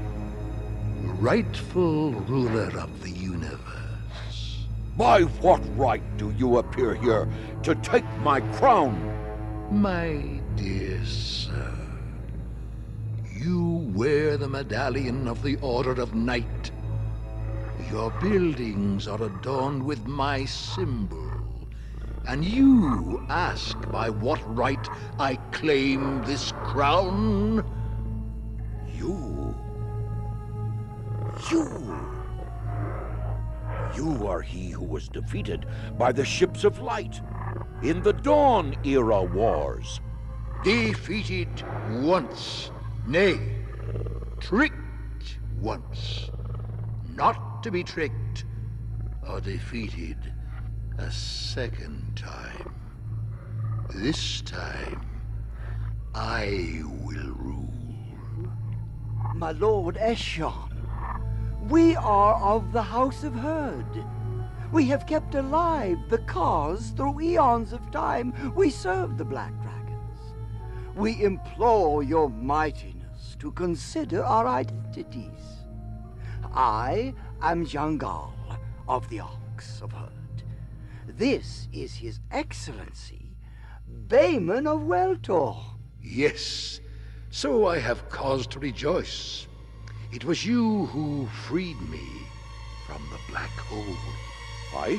rightful ruler of the universe.
By what right do you appear here to take my crown?
My dear sir, you wear the medallion of the Order of Night. Your buildings are adorned with my symbol. And you ask by what right I claim this crown?
You... You... You are he who was defeated by the ships of light in the Dawn Era wars.
Defeated once, nay, tricked once. Not to be tricked or defeated a second time. This time, I will rule.
My lord Echion, we are of the House of Herd. We have kept alive the cause through eons of time. We serve the Black Dragons. We implore your mightiness to consider our identities. I am Jangal of the Ox of Herd. This is His Excellency, Baman of Weltor.
Yes, so I have cause to rejoice. It was you who freed me from the black hole.
I?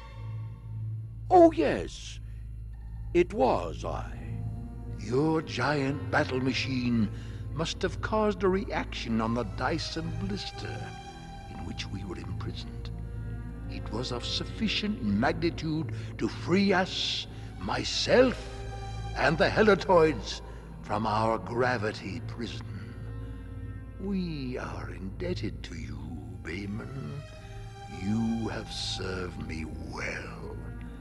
Oh, yes. It was I.
Your giant battle machine must have caused a reaction on the Dyson blister in which we were imprisoned. It was of sufficient magnitude to free us, myself, and the Helotoids from our gravity prison. We are indebted to you, Baman. You have served me well.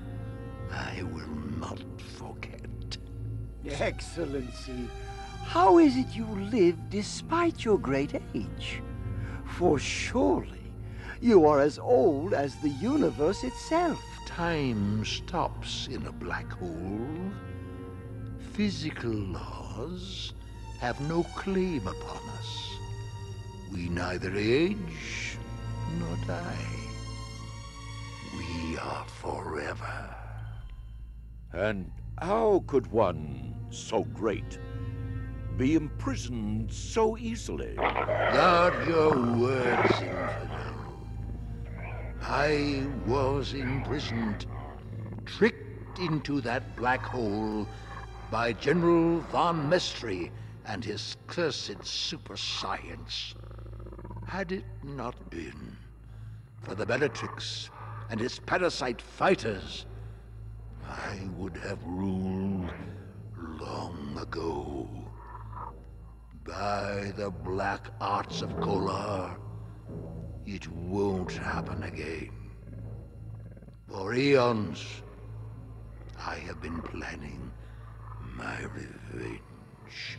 I will not forget.
Excellency, how is it you live despite your great age? For surely you are as old as the universe itself.
Time stops in a black hole. Physical laws have no claim upon us. We neither age nor die. We are forever.
And how could one so great be imprisoned so easily?
Guard your words, infidel. I was imprisoned, tricked into that black hole by General von Mestrate and his cursed super science. Had it not been for the Bellatrix and his parasite fighters, I would have ruled long ago. By the black arts of Kolar, it won't happen again. For eons, I have been planning my revenge.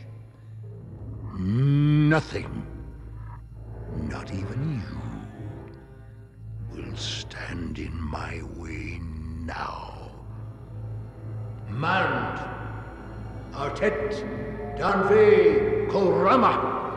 Nothing, not even you, will stand in my way now. Mand, Artet, Danve, Korama.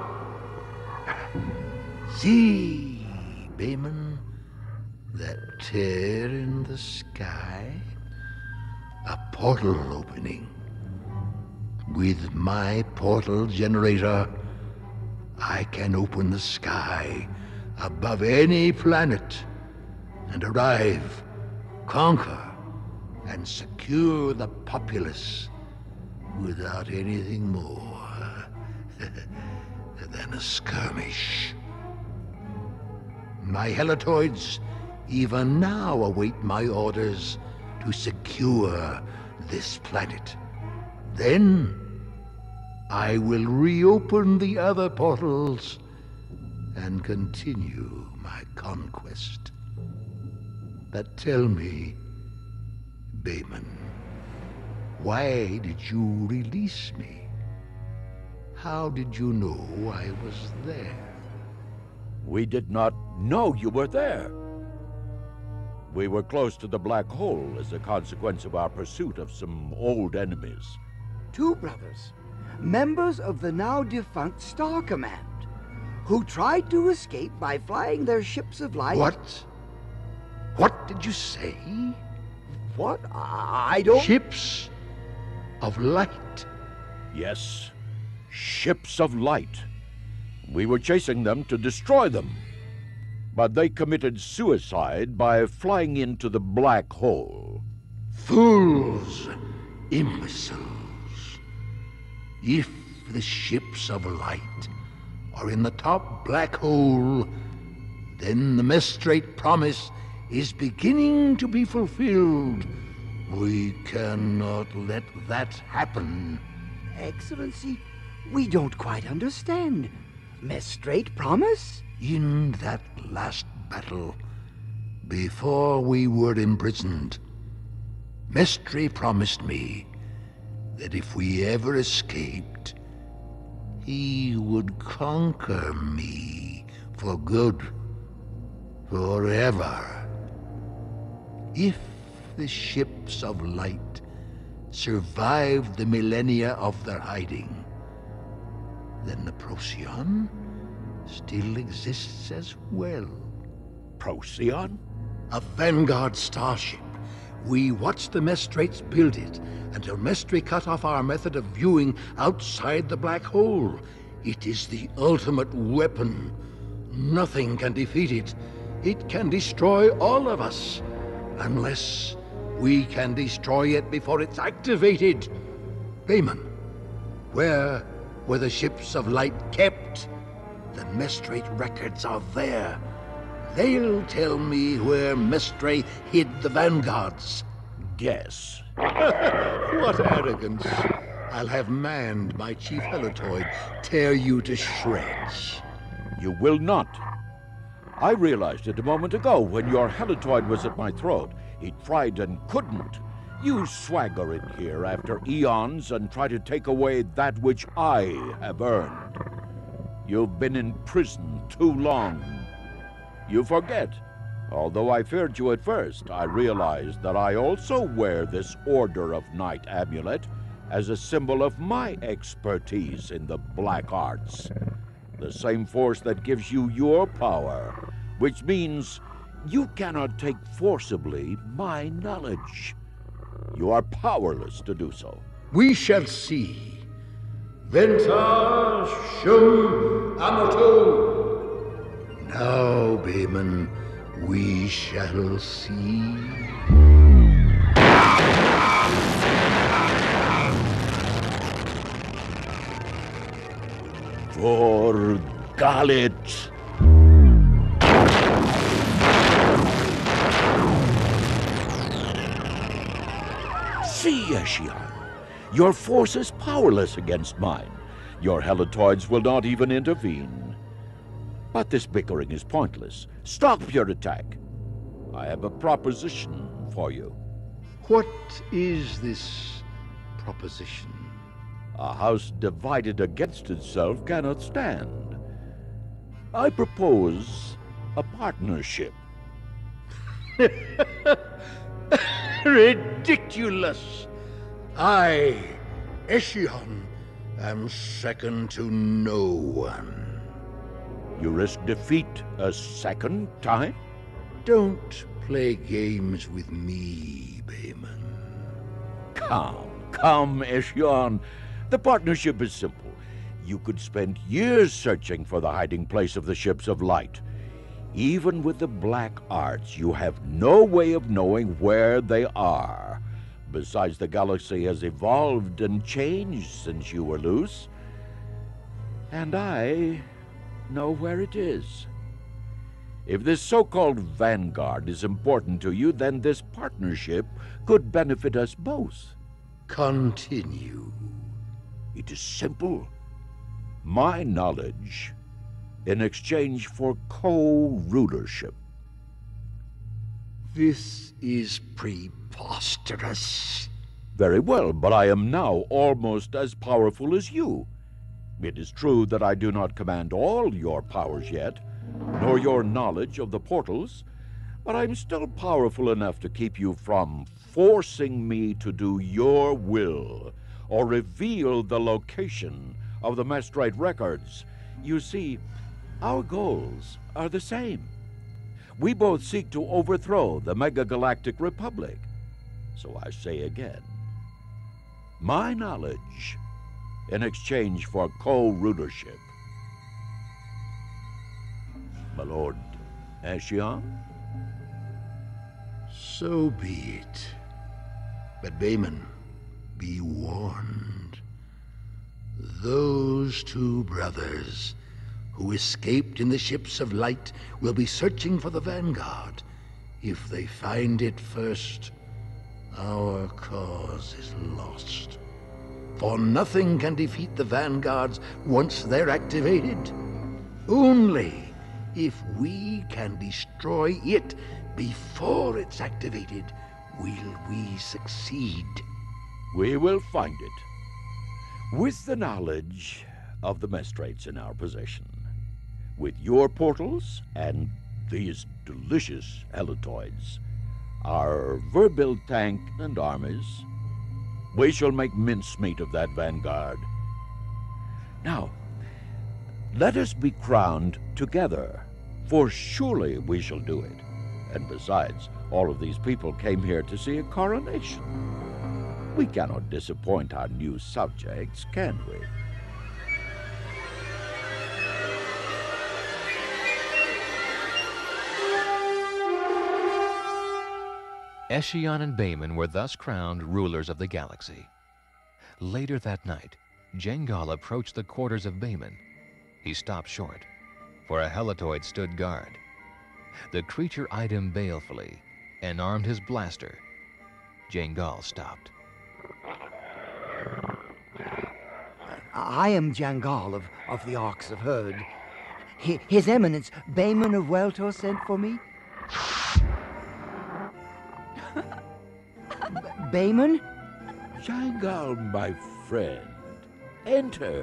See, Baman, that tear in the sky? A portal opening. With my portal generator, I can open the sky above any planet and arrive, conquer, and secure the populace without anything more than a skirmish. My Helotoids even now await my orders to secure this planet. Then I will reopen the other portals and continue my conquest. But tell me, Baman, why did you release me? How did you know I was there?
We did not know you were there. We were close to the black hole as a consequence of our pursuit of some old enemies.
Two brothers, members of the now defunct Star Command, who tried to escape by flying their ships of light.
What? What did you say?
What? I don't...
Ships of light?
Yes, ships of light. We were chasing them to destroy them. But they committed suicide by flying into the black hole.
Fools! Imbeciles! If the ships of light are in the top black hole, then the Mestrate promise is beginning to be fulfilled. We cannot let that happen.
Excellency, we don't quite understand. Mestrate promise?
In that last battle, before we were imprisoned, Mestrate promised me that if we ever escaped, he would conquer me for good, forever. If the ships of light survived the millennia of their hiding, then the Procyon still exists as well.
Procyon?
A Vanguard starship. We watched the Mestrates build it until Mestrate cut off our method of viewing outside the black hole. It is the ultimate weapon. Nothing can defeat it. It can destroy all of us, unless we can destroy it before it's activated. Baman, where were the ships of light kept? The Mestrate records are there. They'll tell me where Mestrate hid the Vanguards.
Guess.
What arrogance. I'll have Manned, my chief Helotoid, tear you to shreds.
You will not. I realized it a moment ago when your Helotoid was at my throat. He tried and couldn't. You swagger in here after eons and try to take away that which I have earned. You've been in prison too long. You forget. Although I feared you at first, I realized that I also wear this Order of Night amulet as a symbol of my expertise in the black arts. The same force that gives you your power, which means you cannot take forcibly my knowledge. You are powerless to do so.
We shall see. Venta Shum Amato. Now, Baman, we shall see.
For Galit. See, Echion. Your force is powerless against mine. Your Helotoids will not even intervene. But this bickering is pointless. Stop your attack. I have a proposition for you.
What is this proposition?
A house divided against itself cannot stand. I propose a partnership.
Ridiculous! I, Echion, am second to no one.
You risk defeat a second time?
Don't play games with me, Baman.
Come, come, Echion. The partnership is simple. You could spend years searching for the hiding place of the ships of light. Even with the black arts, you have no way of knowing where they are. Besides, the galaxy has evolved and changed since you were loose. And I know where it is. If this so-called Vanguard is important to you, then this partnership could benefit us both.
Continue.
It is simple. My knowledge in exchange for co-rulership.
This is preposterous.
Very well, but I am now almost as powerful as you. It is true that I do not command all your powers yet, nor or your knowledge of the portals, but I'm still powerful enough to keep you from forcing me to do your will or reveal the location of the Mestrate records. You see, our goals are the same. We both seek to overthrow the Mega-Galactic Republic. So I say again, my knowledge in exchange for co-rulership. My lord Echion?
So be it. But Baman, be warned. Those two brothers who escaped in the ships of light will be searching for the Vanguard. If they find it first, our cause is lost. For nothing can defeat the Vanguards once they're activated. Only if we can destroy it before it's activated will we succeed.
We will find it. With the knowledge of the Mestrates in our possession, with your portals and these delicious Helotoids, our verbil tank and armies, we shall make mincemeat of that Vanguard. Now, let us be crowned together, for surely we shall do it. And besides, all of these people came here to see a coronation. We cannot disappoint our new subjects, can we?
Echion and Baman were thus crowned rulers of the galaxy. Later that night, Jangal approached the quarters of Baman. He stopped short, for a Helotoid stood guard. The creature eyed him balefully and armed his blaster. Jangal stopped.
I am Jangal of, of the Arcs of Herd. Hi- His Eminence, Baman of Weltor, sent for me. Baman?
Jangal, my friend, enter.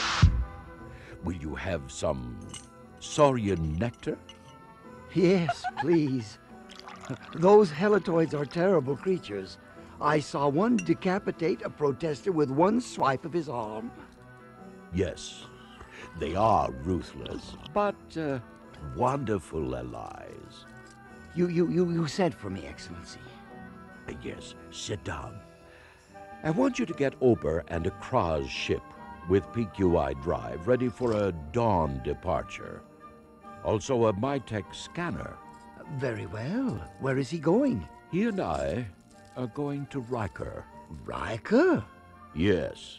Will you have some saurian nectar?
Yes, please. Those Helotoids are terrible creatures. I saw one decapitate a protester with one swipe of his arm.
Yes, they are ruthless, but uh, wonderful allies.
You, you, you, you sent for me, Excellency.
Yes, sit down. I want you to get Ober and a Kraz ship with P Q I drive ready for a dawn departure. Also a MyTech scanner.
Very well. Where is he going?
He and I are going to Riker.
Riker?
Yes.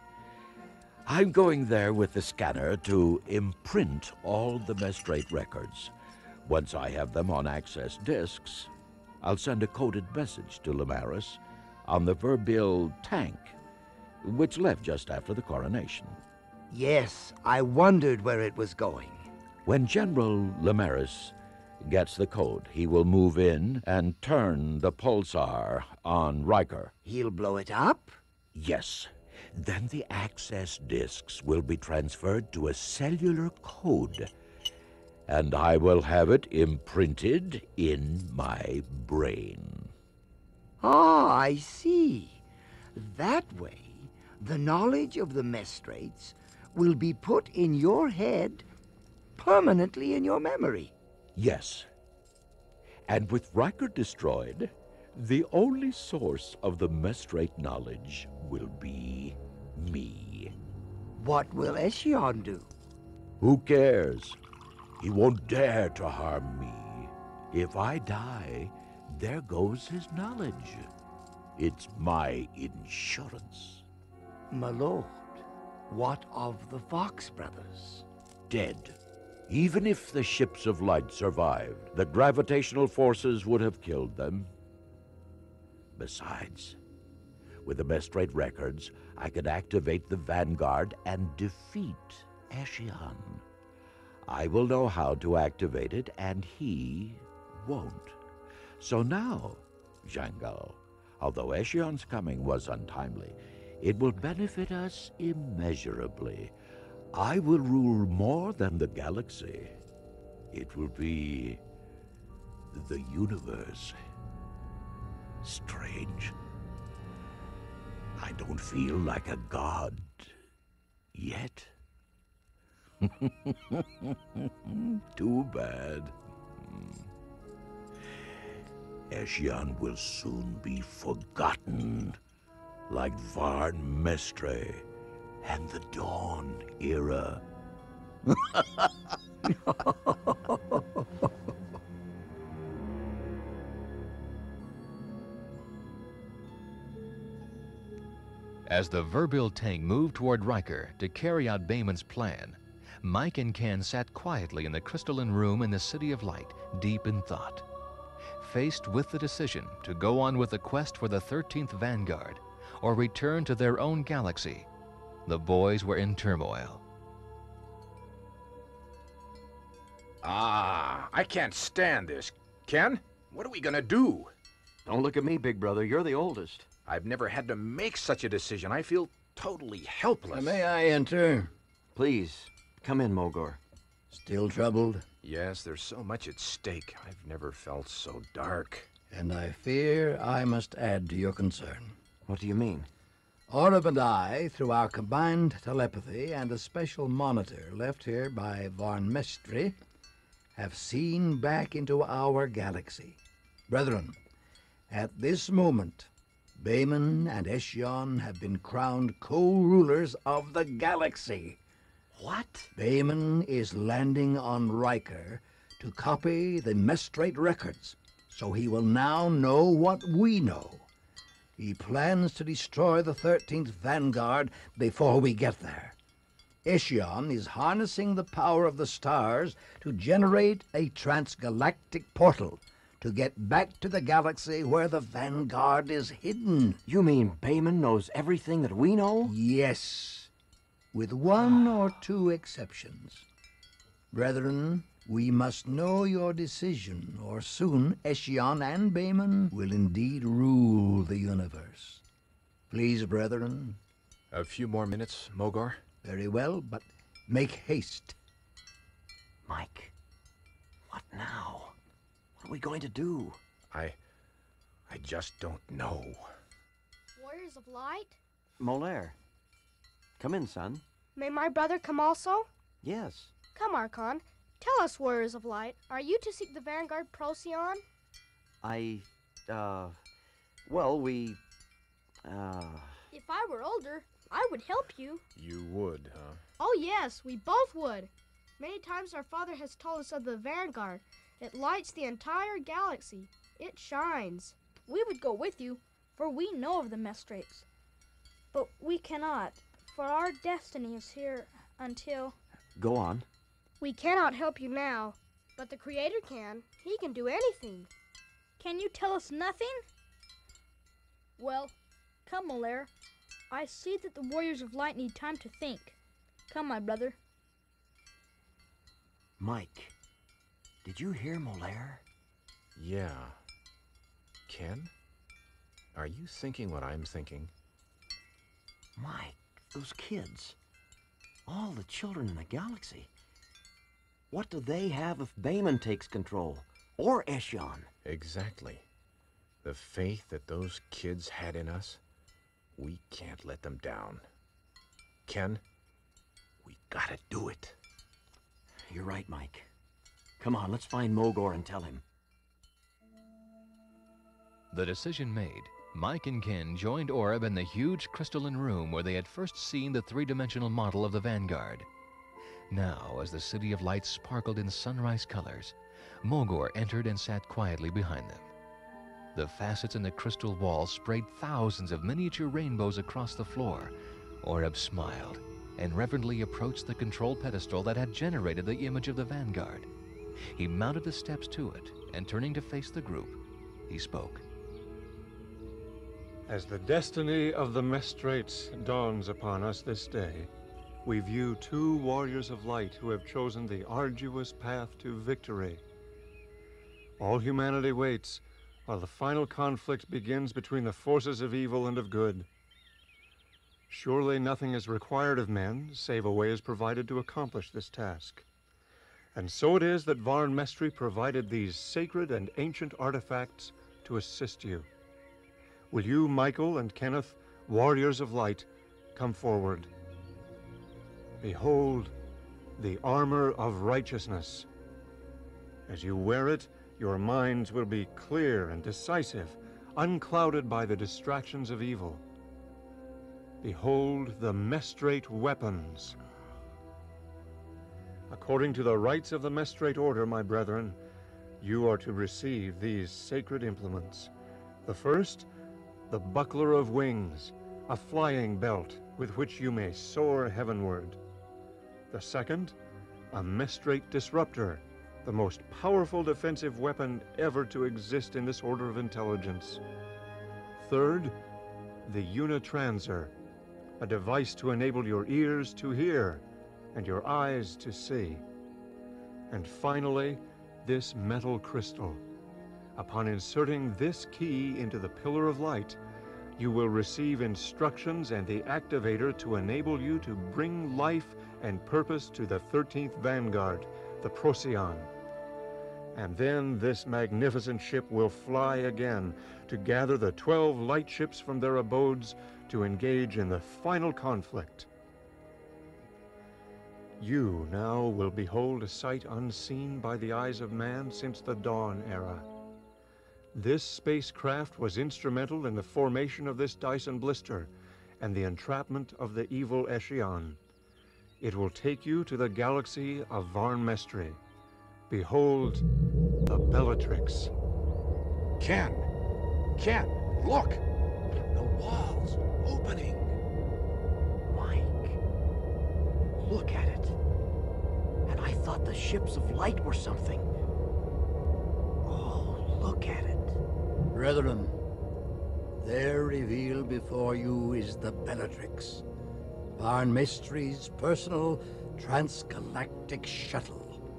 I'm going there with the scanner to imprint all the Mestrate records. Once I have them on access disks, I'll send a coded message to Lemaris on the verbil tank, which left just after the coronation.
Yes, I wondered where it was going.
When General Lemaris gets the code, he will move in and turn the pulsar on Riker.
He'll blow it up?
Yes. Then the access disks will be transferred to a cellular code, and I will have it imprinted in my brain.
Ah, I see. That way, the knowledge of the Mestrates will be put in your head permanently in your memory.
Yes. And with Riker destroyed, the only source of the Mestrate knowledge will be me.
What will Echion do?
Who cares? He won't dare to harm me. If I die, there goes his knowledge. It's my insurance.
My lord, what of the Fox brothers?
Dead. Even if the ships of light survived, the gravitational forces would have killed them. Besides, with the Mestrate records, I could activate the Vanguard and defeat Echion. I will know how to activate it, and he won't. So now, Jangal, although Echion's coming was untimely, it will benefit us immeasurably. I will rule more than the galaxy. It will be the universe. Strange. I don't feel like a god yet. Too bad. Echion will soon be forgotten, like Varn Mestrate and the Dawn Era.
As the Verbil tank moved toward Riker to carry out Baman's plan, Mike and Ken sat quietly in the crystalline room in the City of Light, deep in thought. Faced with the decision to go on with the quest for the thirteenth Vanguard or return to their own galaxy, the boys were in turmoil.
Ah, I can't stand this. Ken, what are we gonna do?
Don't look at me, big brother. You're the oldest.
I've never had to make such a decision. I feel totally helpless.
May I enter?
Please, come in, Mogore.
Still troubled?
Yes, there's so much at stake. I've never felt so dark.
And I fear I must add to your concern.
What do you mean?
Oreb and I, through our combined telepathy and a special monitor left here by Varn Mestrate, have seen back into our galaxy. Brethren, at this moment, Baman and Echion have been crowned co-rulers of the galaxy.
What?
Baman is landing on Riker to copy the Mestrate records, so he will now know what we know. He plans to destroy the thirteenth Vanguard before we get there. Echion is harnessing the power of the stars to generate a transgalactic portal to get back to the galaxy where the Vanguard is hidden.
You mean Baman knows everything that we know?
Yes, with one or two exceptions. Brethren, we must know your decision, or soon Echion and Baman will indeed rule the universe. Please, brethren.
A few more minutes, Mogore?
Very well, but make haste.
Mike, what now? What are we going to do?
I... I just don't know.
Warriors of Light?
Molaire. Come in, son.
May my brother come also?
Yes.
Come, Archon. Tell us, Warriors of Light, are you to seek the Vanguard Procyon?
I, uh... Well, we... Uh...
If I were older, I would help you.
You would, huh?
Oh, yes, we both would. Many times our father has told us of the Vanguard. It lights the entire galaxy. It shines.
We would go with you, for we know of the Mestrates. But we cannot, for our destiny is here until...
Go on.
We cannot help you now, but the Creator can. He can do anything.
Can you tell us nothing? Well, come, Molaire. I see that the Warriors of Light need time to think. Come, my brother.
Mike, did you hear Molaire?
Yeah. Ken? Are you thinking what I'm thinking?
Mike, those kids. All the children in the galaxy. What do they have if Baman takes control? Or Echion?
Exactly. The faith that those kids had in us, we can't let them down. Ken, we gotta do it.
You're right, Mike. Come on, let's find Mogore and tell him.
The decision made, Mike and Ken joined Oreb in the huge crystalline room where they had first seen the three-dimensional model of the Vanguard. Now, as the City of Light sparkled in sunrise colors, Mogore entered and sat quietly behind them. The facets in the crystal walls sprayed thousands of miniature rainbows across the floor. Oreb smiled and reverently approached the control pedestal that had generated the image of the Vanguard. He mounted the steps to it, and turning to face the group, he spoke.
As the destiny of the Mestrates dawns upon us this day, we view two warriors of light who have chosen the arduous path to victory. All humanity waits while the final conflict begins between the forces of evil and of good. Surely nothing is required of men, save a way is provided to accomplish this task. And so it is that Varn Mestri provided these sacred and ancient artifacts to assist you. Will you, Michael and Kenneth, warriors of light, come forward? Behold, the armor of righteousness. As you wear it, your minds will be clear and decisive, unclouded by the distractions of evil. Behold the Mestrate weapons. According to the rites of the Mestrate order, my brethren, you are to receive these sacred implements. The first, the buckler of wings, a flying belt with which you may soar heavenward. The second, a Mestrate disruptor, the most powerful defensive weapon ever to exist in this order of intelligence. Third, the Unitranser, a device to enable your ears to hear and your eyes to see. And finally, this metal crystal. Upon inserting this key into the Pillar of Light, you will receive instructions and the activator to enable you to bring life and purpose to the thirteenth Vanguard, the Procyon. And then this magnificent ship will fly again to gather the twelve light ships from their abodes to engage in the final conflict. You now will behold a sight unseen by the eyes of man since the Dawn era. This spacecraft was instrumental in the formation of this Dyson blister and the entrapment of the evil Echion. It will take you to the galaxy of Varn Mestri. Behold the Bellatrix.
Ken! Ken, look! The wall's opening.
Mike, look at it. And I thought the ships of light were something. Oh, look at it.
Brethren, there revealed before you is the Bellatrix, Varn Mestri's personal transgalactic shuttle.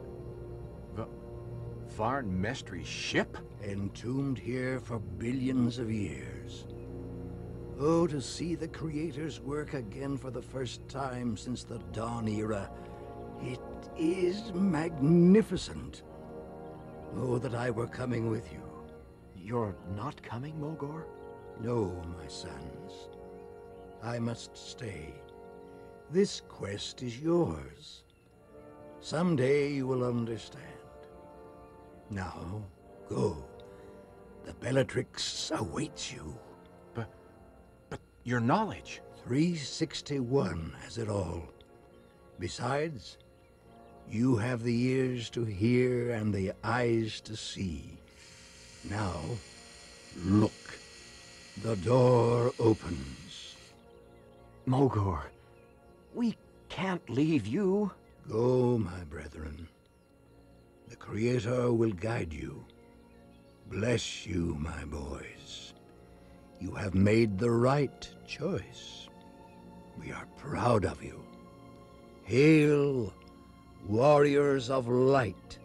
Varn Mestri's ship?
Entombed here for billions of years. Oh, to see the Creator's work again for the first time since the Dawn era. It is magnificent. Oh, that I were coming with you.
You're not coming, Mogore?
No, my sons. I must stay. This quest is yours. Someday you will understand. Now, go. The Bellatrix awaits you.
But, but your knowledge...
three sixty-one has it all. Besides, you have the ears to hear and the eyes to see. Now, look. The door opens.
Mogore, we can't leave you.
Go, my brethren. The Creator will guide you. Bless you, my boys. You have made the right choice. We are proud of you. Hail, warriors of light.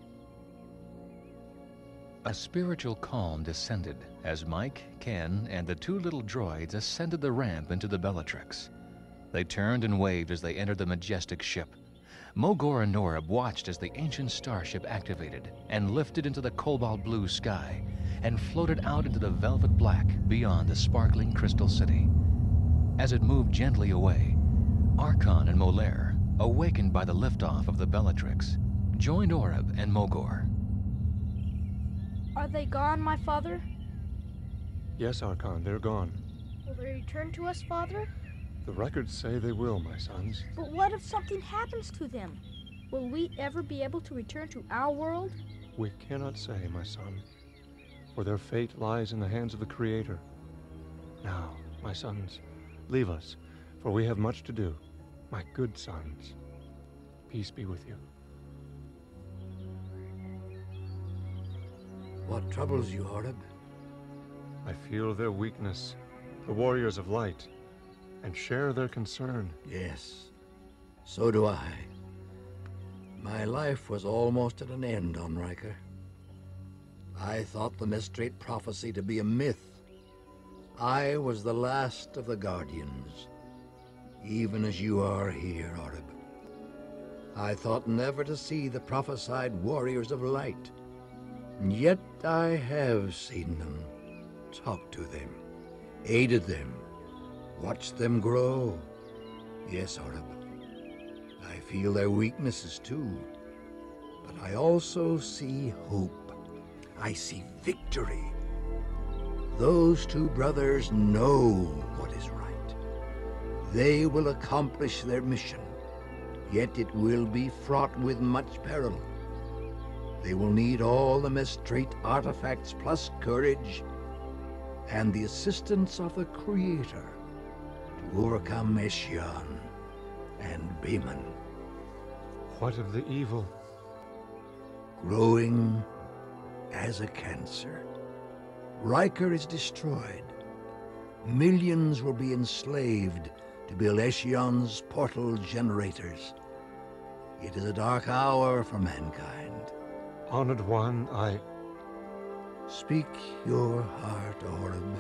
A spiritual calm descended as Mike, Ken, and the two little droids ascended the ramp into the Bellatrix. They turned and waved as they entered the majestic ship. Mogore and Oreb watched as the ancient starship activated and lifted into the cobalt blue sky and floated out into the velvet black beyond the sparkling crystal city. As it moved gently away, Archon and Marler, awakened by the liftoff of the Bellatrix, joined Oreb and Mogore.
Are they gone, my father?
Yes, Archon, they're gone.
Will they return to us, Father?
The records say they will, my sons.
But what if something happens to them? Will we ever be able to return to our world?
We cannot say, my son, for their fate lies in the hands of the Creator. Now, my sons, leave us, for we have much to do. My good sons, peace be with you.
What troubles you, Oreb?
I feel their weakness, the warriors of light, and share their concern.
Yes, so do I. My life was almost at an end on Riker. I thought the Mestrate prophecy to be a myth. I was the last of the Guardians, even as you are here, Oreb. I thought never to see the prophesied warriors of light. Yet I have seen them, talked to them, aided them, watched them grow. Yes, Oreb, I feel their weaknesses too. But I also see hope. I see victory. Those two brothers know what is right. They will accomplish their mission, yet it will be fraught with much peril. They will need all the Mestrate artifacts plus courage and the assistance of the Creator to overcome Echion and Baman.
What of the evil?
Growing as a cancer. Riker is destroyed. Millions will be enslaved to build Echion's portal generators. It is a dark hour for mankind.
Honored One, I...
Speak your heart, Oreb.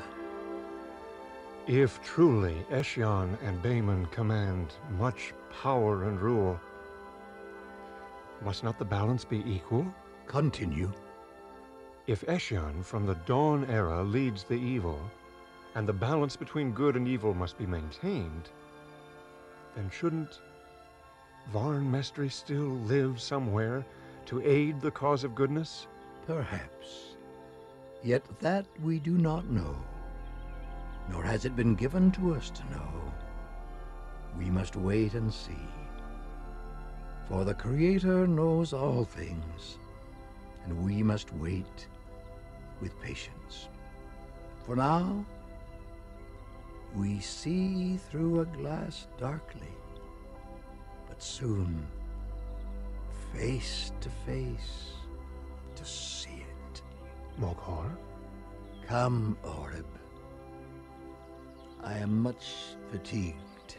If truly Echion and Baman command much power and rule, must not the balance be equal?
Continue.
If Echion from the Dawn era leads the evil, and the balance between good and evil must be maintained, then shouldn't Varn Mestre still live somewhere to aid the cause of goodness?
Perhaps. Yet that we do not know, nor has it been given to us to know. We must wait and see. For the Creator knows all things, and we must wait with patience. For now, we see through a glass darkly, but soon, face to face, to see it.
Mogore?
Come, Oreb. I am much fatigued.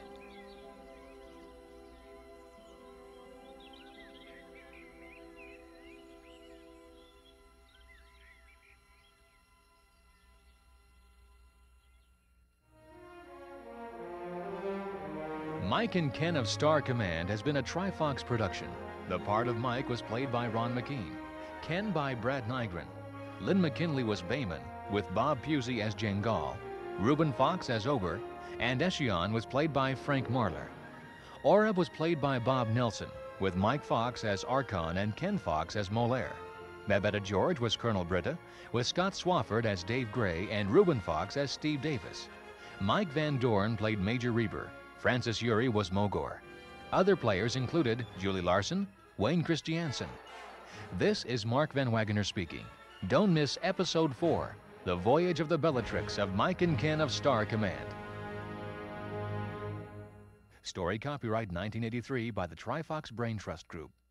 Mike and Ken of Star Command has been a TRIFOX production. The part of Mike was played by Ron McKean, Ken by Brad Nygren. Lynn McKinnley was Baman, with Bob Pusey as Jangal, Reuben Fox as Ober, and Echion was played by Frank Marler. Oreb was played by Bob Nelson, with Mike Fox as Archon and Ken Fox as Moler. Babetta George was Colonel Britta, with Scott Swafford as Dave Gray and Reuben Fox as Steve Davis. Mike Van Dorn played Major Reber. Francis Urry was Mogore. Other players included Julie Larson, Wayne Christiansen. This is Mark Van Wagener speaking. Don't miss Episode four, The Voyage of the Bellatrix of Mike and Ken of Star Command. Story copyright nineteen eighty-three by the TRIFOX Brain Trust Group.